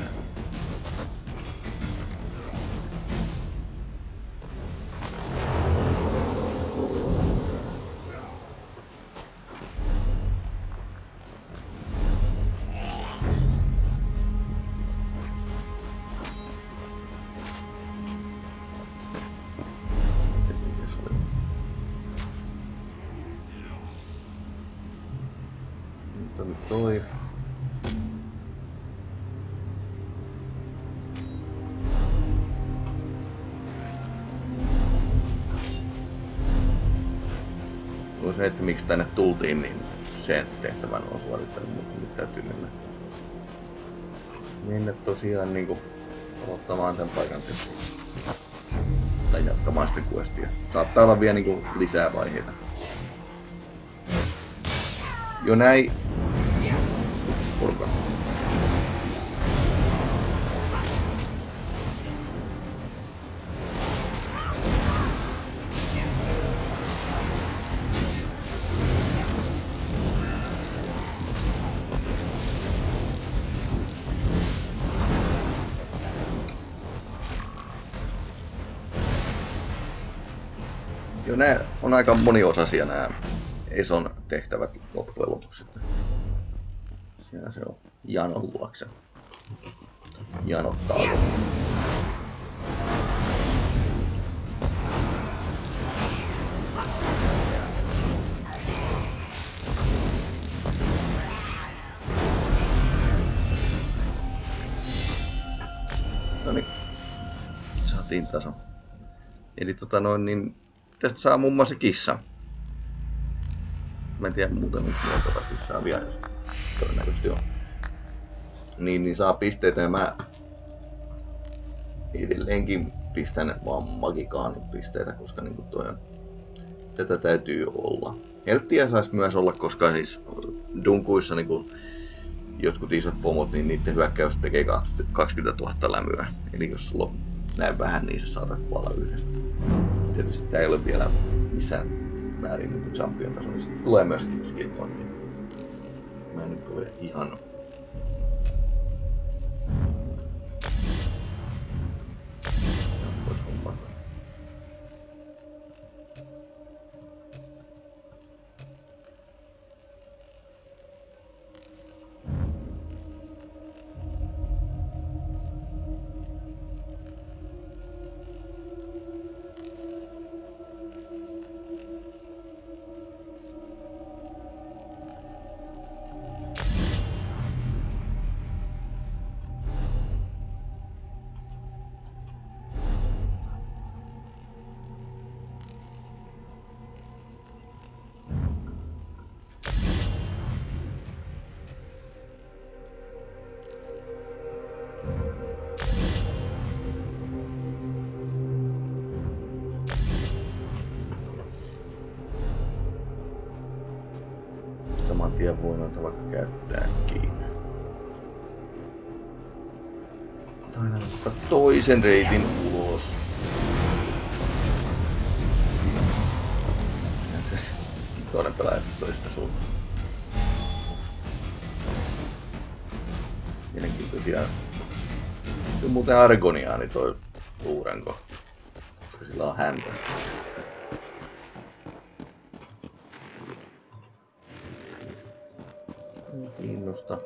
Toi. Tuo se, että miksi tänne tultiin, niin sen tehtävän on suorittanut, mutta nyt täytyy mennä, mennä tosiaan niinku aloittamaan tämän paikan tai jatkamaan sitä questia. Saattaa olla vielä niinku lisää vaiheita. Jo näin. Purka. Jo nää on aika moniosaisia nämä Eson tehtävät loppujen lopuksi. Siellä se on Janon luokse. Janottaa. Lahtiin taso. Eli tota noin, niin tästä saa muun muassa kissa. Mä en tiedä muuten, onko mulla tota kissaa vielä. Todennäköisesti on. Niin, niin saa pisteitä ja mä edelleenkin pistän vaan magikaanin pisteitä, koska niinku toi on, tätä täytyy olla. Helttiä saisi myös olla, koska siis dunkuissa niinku jotkut isot pomot, niin niiden hyökkäys tekee kaksikymmentätuhatta lämyä. Eli jos sulla on näin vähän, niin sä saatat kuolla yhdestä. Tietysti tää ei ole vielä missään määrin niin champion taso, niin sitten tulee myöskin skill pointia. Mä en nyt ole ihan... Vois hommata. Saman tien voi noita vaikka käyttääkin. Taidan ottaa toisen reitin ulos. Toinen pelaaja toista suuntaan. Mielenkiintoisia. Se on muuten argoniaani toi luuranko. Koska sillä on häntä. Kiinnosta.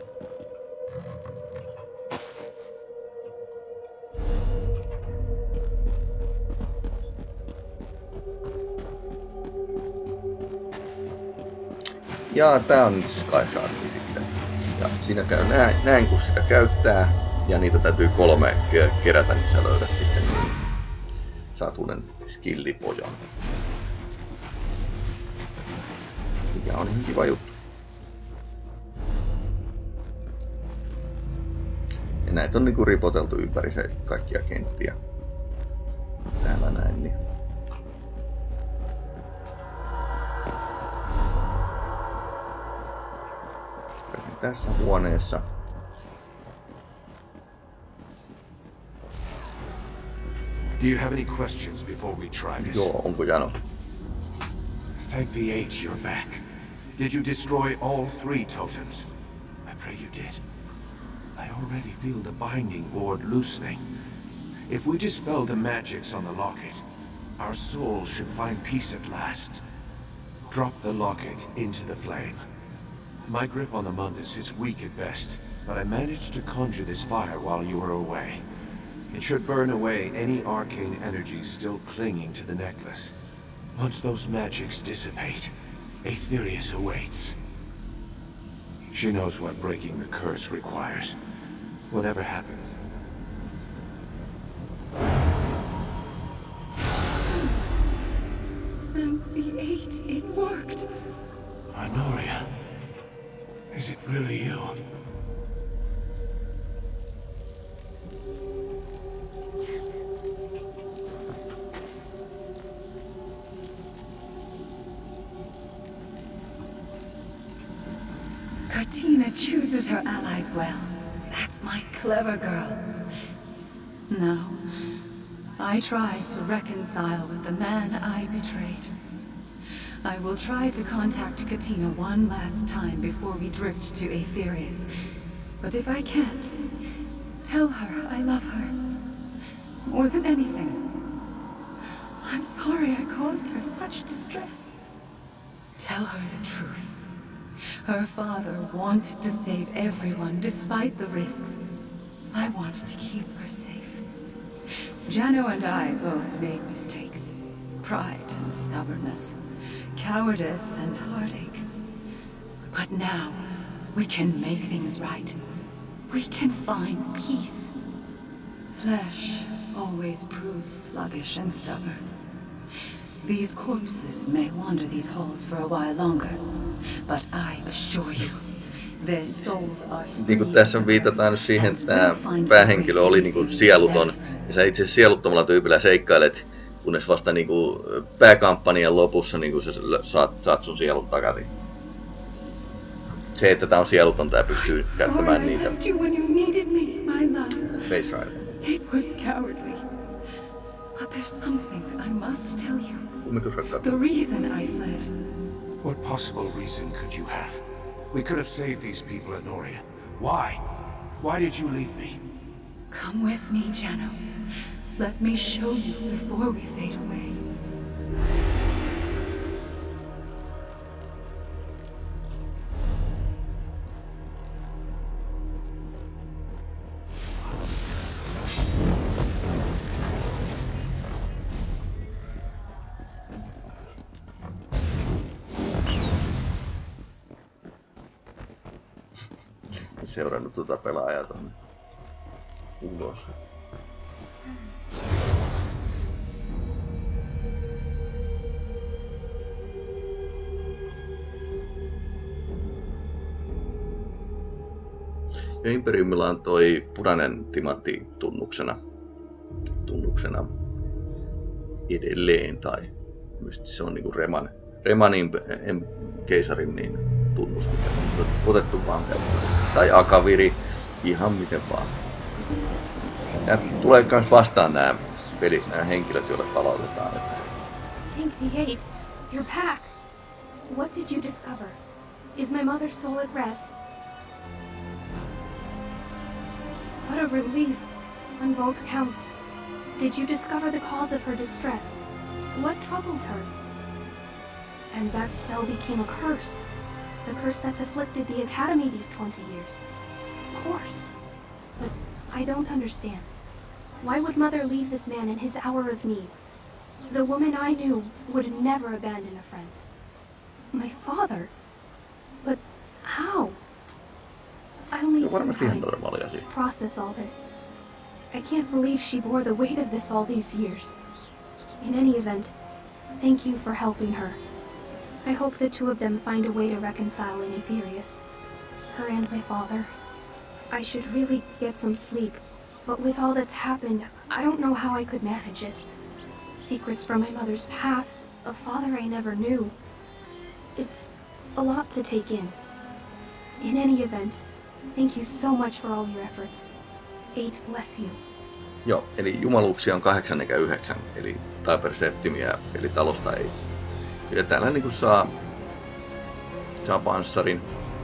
Ja tää on nyt Skysharki sitten. Ja siinä käy näin, näin kun sitä käyttää. Ja niitä täytyy kolme kerätä, niin sä löydät sitten niin saat uuden skillipojan. Mikä on ihan kiva juttu. Ja näitä on niinku ripoteltu ympäri se kaikkia kenttiä. Täällä näin niin. Tässä huoneessa. Do you have any questions before we try this? Joo, onko jano? Thank the Eight you're back. Did you destroy all three totems? I pray you did. I already feel the binding ward loosening. If we dispel the magics on the locket, our souls should find peace at last. Drop the locket into the flame. My grip on the Mundus is weak at best, but I managed to conjure this fire while you were away. It should burn away any arcane energies still clinging to the necklace. Once those magics dissipate, Aetherius awaits. She knows what breaking the curse requires. Whatever happens. Thank the Eight, it worked. Honoria, is it really you? Katina chooses her allies well. That's my clever girl. Now, I tried to reconcile with the man I betrayed. I will try to contact Katina one last time before we drift to Aetherius. But if I can't, tell her I love her. More than anything. I'm sorry I caused her such distress. Tell her the truth. Her father wanted to save everyone despite the risks. I wanted to keep her safe. Jano and I both made mistakes. Pride and stubbornness. Cowardice and heartache. But now, we can make things right. We can find peace. Flesh always proves sluggish and stubborn. These corpses may wander these halls for a while longer, but I assure you, their souls are free. Niin kuin tässä viitataan nyt siihen, että tämä päähenkilö oli niin kuin sieluton, ja sä itse sieluttomalla tyypillä seikkailet, kunnes vasta niin kuin pääkampanjan lopussa niin kuin sä saat, saat sun sielun takaisin. Se, että tää on sieluton, tää pystyy käyttämään niitä. Face Rider. It was cowardly. But there's something I must tell you. The reason I fled. What possible reason could you have? We could have saved these people at Noria. Why? Why did you leave me? Come with me, Jano. Let me show you before we fade away. Seurannut tuota pelaajaa tuonne ulos. Ja Imperiumilla on toi punainen timantti tunnuksena, tunnuksena edelleen, tai se on niinku Reman, Remanin keisarin niin tunnus, mikä on otettu vaan käyttöön. Tai Akaviri, ihan miten vaan. Ja tulee kans vastaan nämä pelit, nämä henkilöt, joille palautetaan. Thank the Eight. You're back. What did you discover? Is my mother's soul at rest? What a relief on both counts. Did you discover the cause of her distress? What troubled her? And that spell became a curse. The curse that's afflicted the Academy these twenty years. Of course. But I don't understand. Why would Mother leave this man in his hour of need? The woman I knew would never abandon a friend. My father? But how? I'll need some time to process all this. I can't believe she bore the weight of this all these years. In any event, thank you for helping her. I hope the two of them find a way to reconcile in Aetherius. Her and my father. I should really get some sleep, but with all that's happened, I don't know how I could manage it. Secrets from my mother's past, a father I never knew. It's a lot to take in. In any event, thank you so much for all your efforts. Eight bless you. Joo, eli jumaluuksia on kahdeksan eikä yhdeksän, eli tai per septimiä, eli talosta ei. Ja täällä niinku saa, saa panssarin.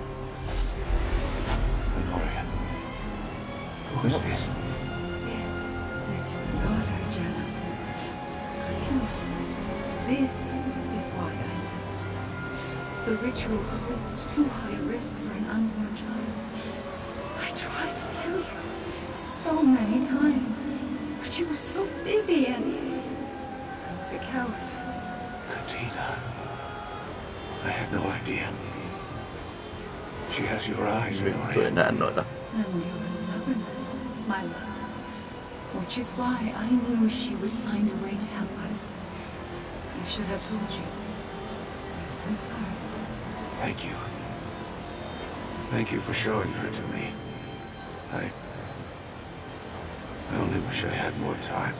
Noria. Who is this? This is your daughter, Jana. Katina. This is why I left. The ritual posed too high a risk for an unborn child. I tried to tell you so many times, but you were so busy and I was a coward. Katina. I had no idea. She has your eyes, Noria. Enää noita. And your stubbornness, my love. Which is why I knew she would find a way to help us. I should have told you. I'm so sorry. Thank you. Thank you for showing her to me. I... I only wish I had more time.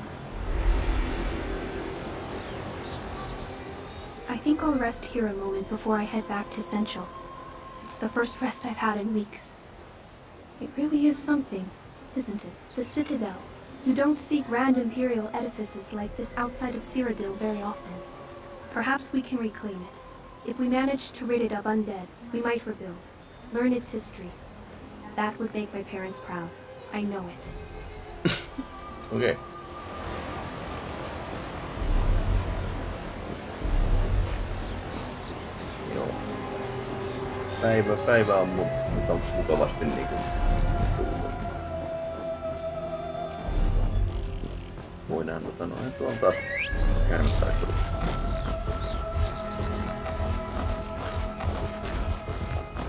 I think I'll rest here a moment before I head back to Central. It's the first rest I've had in weeks. It really is something, isn't it? The Citadel. You don't see grand imperial edifices like this outside of Cyrodiil very often. Perhaps we can reclaim it. If we manage to rid it of undead, we might rebuild. Learn its history. That would make my parents proud. I know it. Okei. Okay. Joo. Päivä, päivä on mu- mukavasti niinku tullut. Voidaan tota noin tuolla taas käydä taistelua.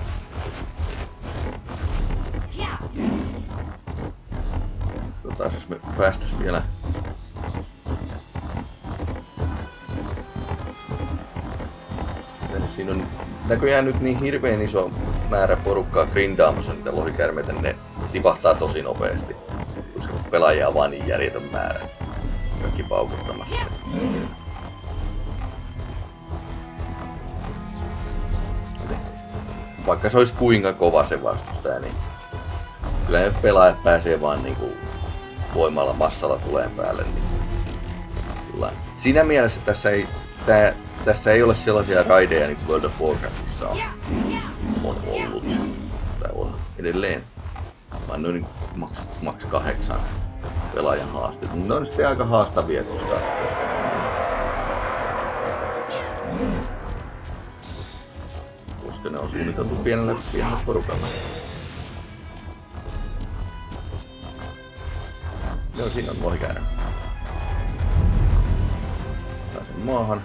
Taas jos me päästäis vielä... Siinä on näköjään nyt niin hirveän iso määrä porukkaa grindaamassa niitä lohikärmeitä, niin ne tipahtaa tosi nopeasti. Koska pelaajia on vaan niin järjetön määrä. Kaikki paukuttamassa. Vaikka se olisi kuinka kova se vastustaja, niin kyllä ne pelaajat pääsee vaan niinku voimalla massalla tuleen päälle. Niin kyllä. Siinä mielessä tässä ei, tää, tässä ei ole sellaisia raideja niin kuin World of Warcraftissa on, on ollut. Tai on edelleen. Vaan noin maks, maks kahdeksan pelaajan haasteet. Ne on sitten aika haastavia, koska, koska koska ne on suunniteltu pienellä, pienellä porukalla. Joo, siinä on lohikäärä. Pääsen maahan.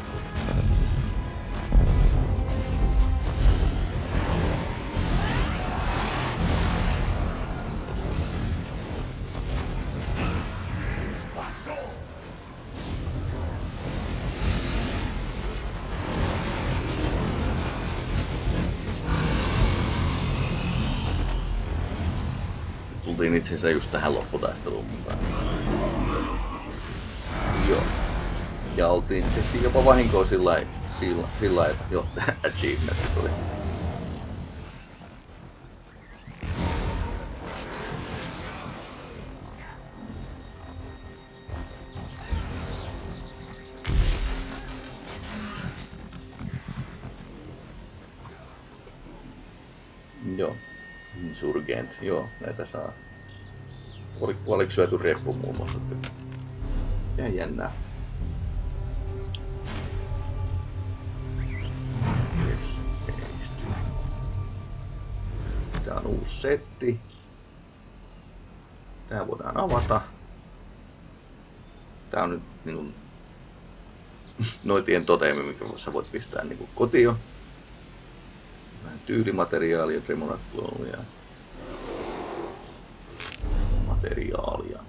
Tultiin itse asiassa just tähän lopputaisteluun mukaan. Joo. Ja oltiin, tehtiin jopa vahinkoa sillä sillä että joo, achievement tuli. Joo. Insurgent, joo, näitä saa. Oli, oliko syöty reppu muun muassa? Ja jännää. Tää on uusi setti. Tää voidaan avata. Tää on nyt niinku noitien toteemi, mikä sä voit pistää niinku kotio. Vähän tyylimateriaalia, tremonaklonia. Materiaalia.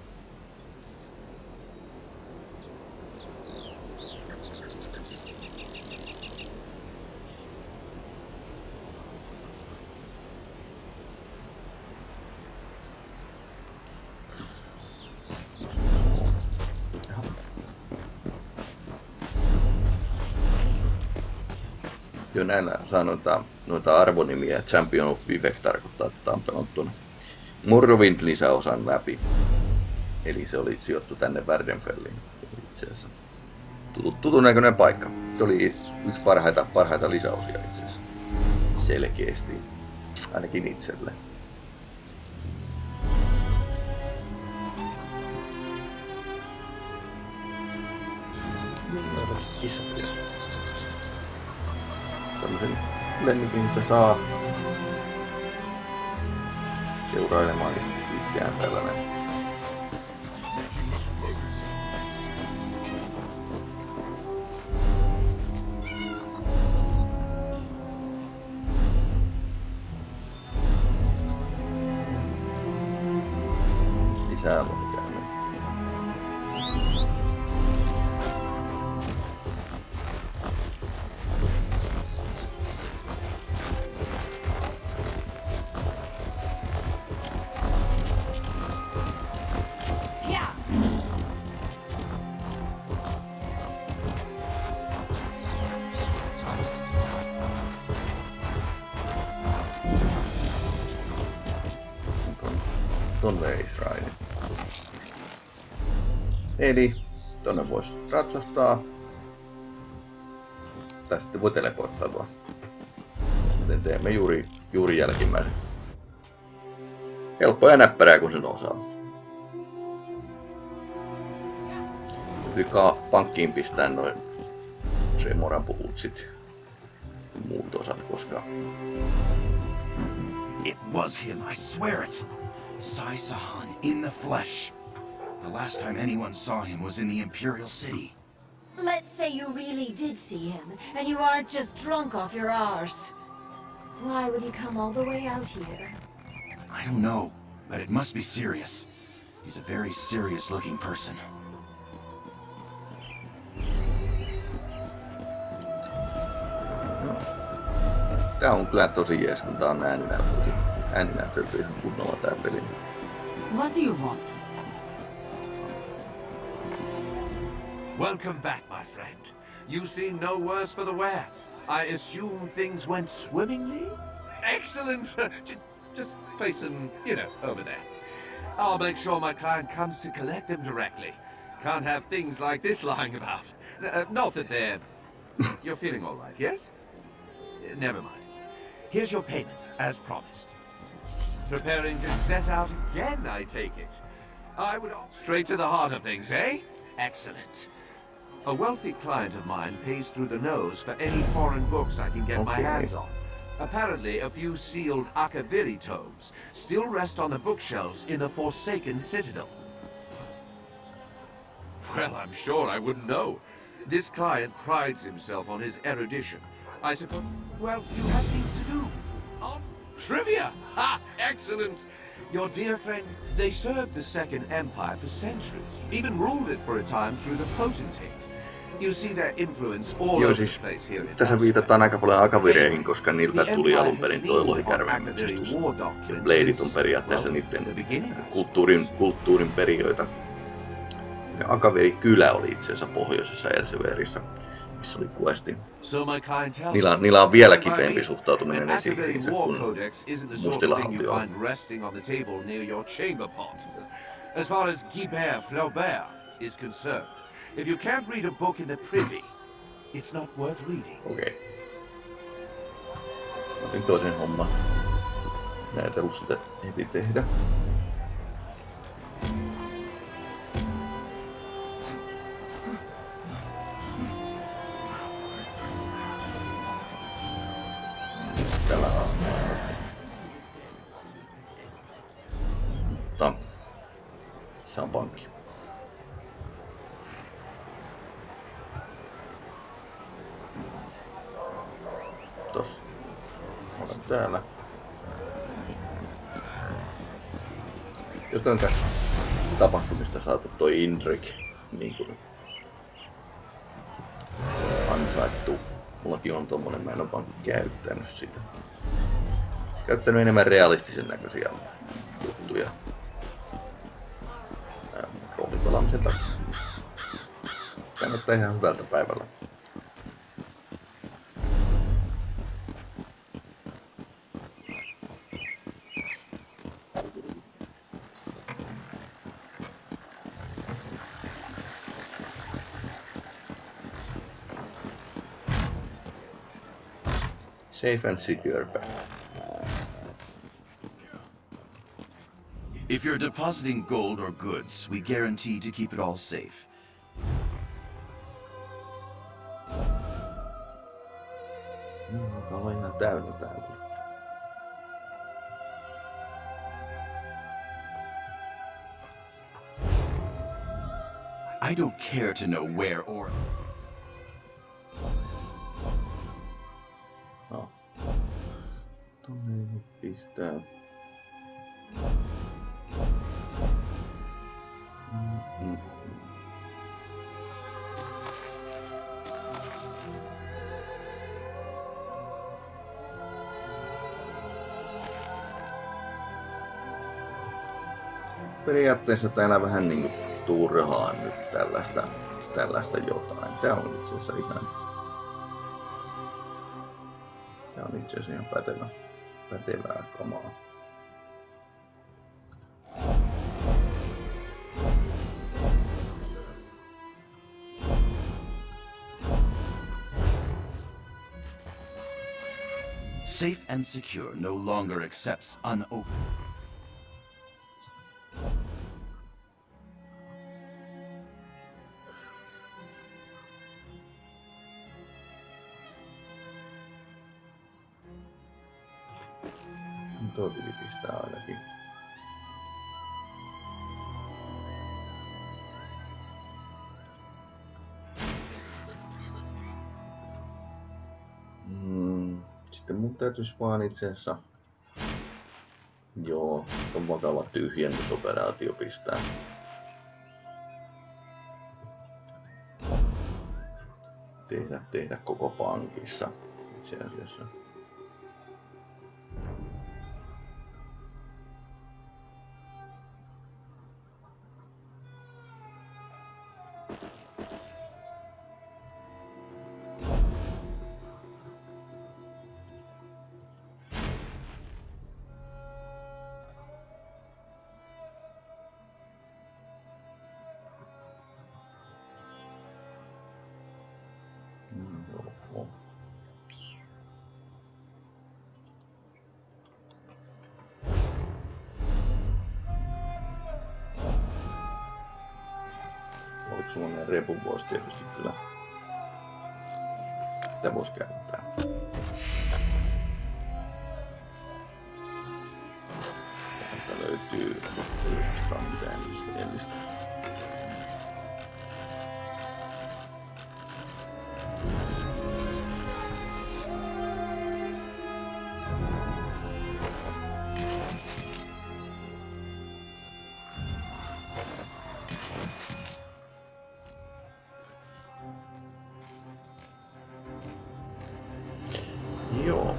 Jo näillä saa noita, noita arvonimiä. Champion of Vivec tarkoittaa, että tämä on pelannut tuon Morrowind-lisäosan läpi. Eli se oli sijoittu tänne Värdenfelliin. Itse asiassa tutun, tutun näköinen paikka. Se oli yksi parhaita, parhaita lisäosia itse asiassa. Selkeästi. Ainakin itselle. Niin, noita kissoja. Tämmösen lemmikin, mitä saa seurailemaan pitkään tällainen. Lisää lohikäärmeitä. Tonne Israelin. Eli tonne voisi ratsastaa. Tai sitten voi teleporttautua. Joten teemme juuri, juuri jälkimmäisen. Helppoa ja näppärää kun sen osaa. Täytyy pankkiin pistää noin Tremoran puutsit muut osat, koska It was him, I swear it. Sai Sahan in the flesh. The last time anyone saw him was in the Imperial City. Let's say you really did see him, and you aren't just drunk off your arse. Why would he come all the way out here? I don't know, but it must be serious. He's a very serious-looking person. No. Tää on kyllä tosi jees, kun tää on ääninäytelty. Ääninäytelty ihan kunnolla tää peli. What do you want? Welcome back, my friend. You seem no worse for the wear. I assume things went swimmingly? Excellent! J just place them, you know, over there. I'll make sure my client comes to collect them directly. Can't have things like this lying about. Uh, not that they're... You're feeling all right, yes? Uh, never mind. Here's your payment, as promised. Preparing to set out again, I take it. I would... Straight to the heart of things, eh? Excellent. A wealthy client of mine pays through the nose for any foreign books I can get Okay. my hands on. Apparently, a few sealed Akaviri tomes still rest on the bookshelves in the Forsaken Citadel. Well, I'm sure I wouldn't know. This client prides himself on his erudition. I suppose, well, you have things to do. Oh, trivia! Ha! Excellent! Your dear friend, they served the Second Empire for centuries, even ruled it for a time through the Potentate. You see their influence all Joo, over siis the place here in tässä viitataan aika paljon akavireihin, koska niiltä tuli alun perin tuo lohikärmen metsästys. Ja Bladeit on periaatteessa niiden kulttuurin, kulttuurin perijöitä. Ja Akaviri-kylä oli itse asiassa pohjoisessa Elseverissä, missä oli questi. Niillä, niillä on vielä kipeämpi suhtautuminen esi-isiinsä kuin mustilla haltioilla. As far as Guibert Flaubert is concerned, if you can't read a book in the privy, it's not worth reading. Okei. Otin toisen homman. Näitä ei sitä heti tehdä. Tällä on. Mutta se on pankki. Tossa. Olen täällä. Jotain tästä tapahtumista saatu toi Indrik niin kuin ansaittu. Mullakin on tommonen, mä en oo vaan käyttänyt sitä. Käyttänyt enemmän realistisen näköisiä juttuja. Roolipelaamisen takia. Kannattaa ihan hyvältä päivällä. Safe and secure back. If you're depositing gold or goods, we guarantee to keep it all safe. Tää on ihan täynnä täällä. I don't care to know where or... No. Tonne pistää. Mm-hmm. Periaatteessa täällä vähän niinku turhaa nyt tällaista, tällaista jotain. Tää on itse asiassa ihan... Tää on itse asiassa ihan pätevä, pätevää kamaa. Safe and Secure no longer accepts unopened. Tuo tili pistää ainakin. Mm, sitten mun täytyisi vaan itse asiassa Joo, on vakava tyhjennysoperaatio pistää. Tehdä, tehdä koko pankissa itse asiassa. Joo. Semmoinen repun voisi tietysti kyllä. Sitä voisi käyttää. Täältä löytyy oikeastaan mitään ihmeellistä. Joo.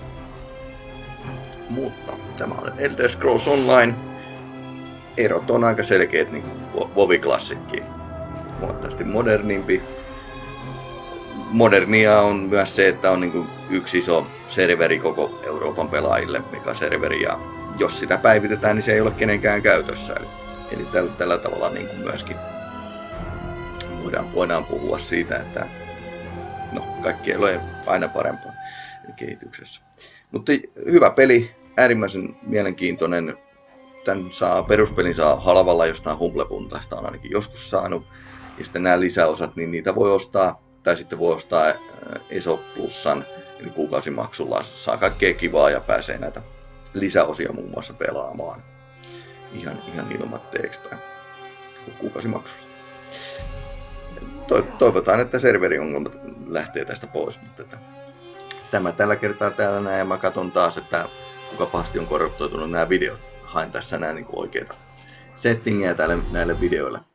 Mutta tämä on Elder Scrolls Online. Erot on aika selkeät, niin kuin WoW-klassikki. Huomattavasti modernimpi. Modernia on myös se, että on niin kuin yksi iso serveri koko Euroopan pelaajille, megaserveri, ja jos sitä päivitetään, niin se ei ole kenenkään käytössä. Eli, eli tällä, tällä tavalla niin kuin myöskin voidaan, voidaan puhua siitä, että no, kaikki ei ole aina parempaa kehityksessä. Mutta hyvä peli, äärimmäisen mielenkiintoinen. Tän saa, peruspelin saa halvalla jostain Humblepuntaista, on ainakin joskus saanut. Ja sitten nämä lisäosat, niin niitä voi ostaa, tai sitten voi ostaa ESO Plusan, eli kuukausimaksulla. Saa kaikkea kivaa ja pääsee näitä lisäosia muun muassa pelaamaan. Ihan, ihan ilmatteeksi tai kuukausimaksulla. Toivotaan, että serveriongelmat lähtee tästä pois, mutta että tämä tällä kertaa täällä näin, ja mä katson taas, että kuka pahasti on korruptoitunut nämä videot. Hain tässä nämä niin oikeita settingeja näille videoille.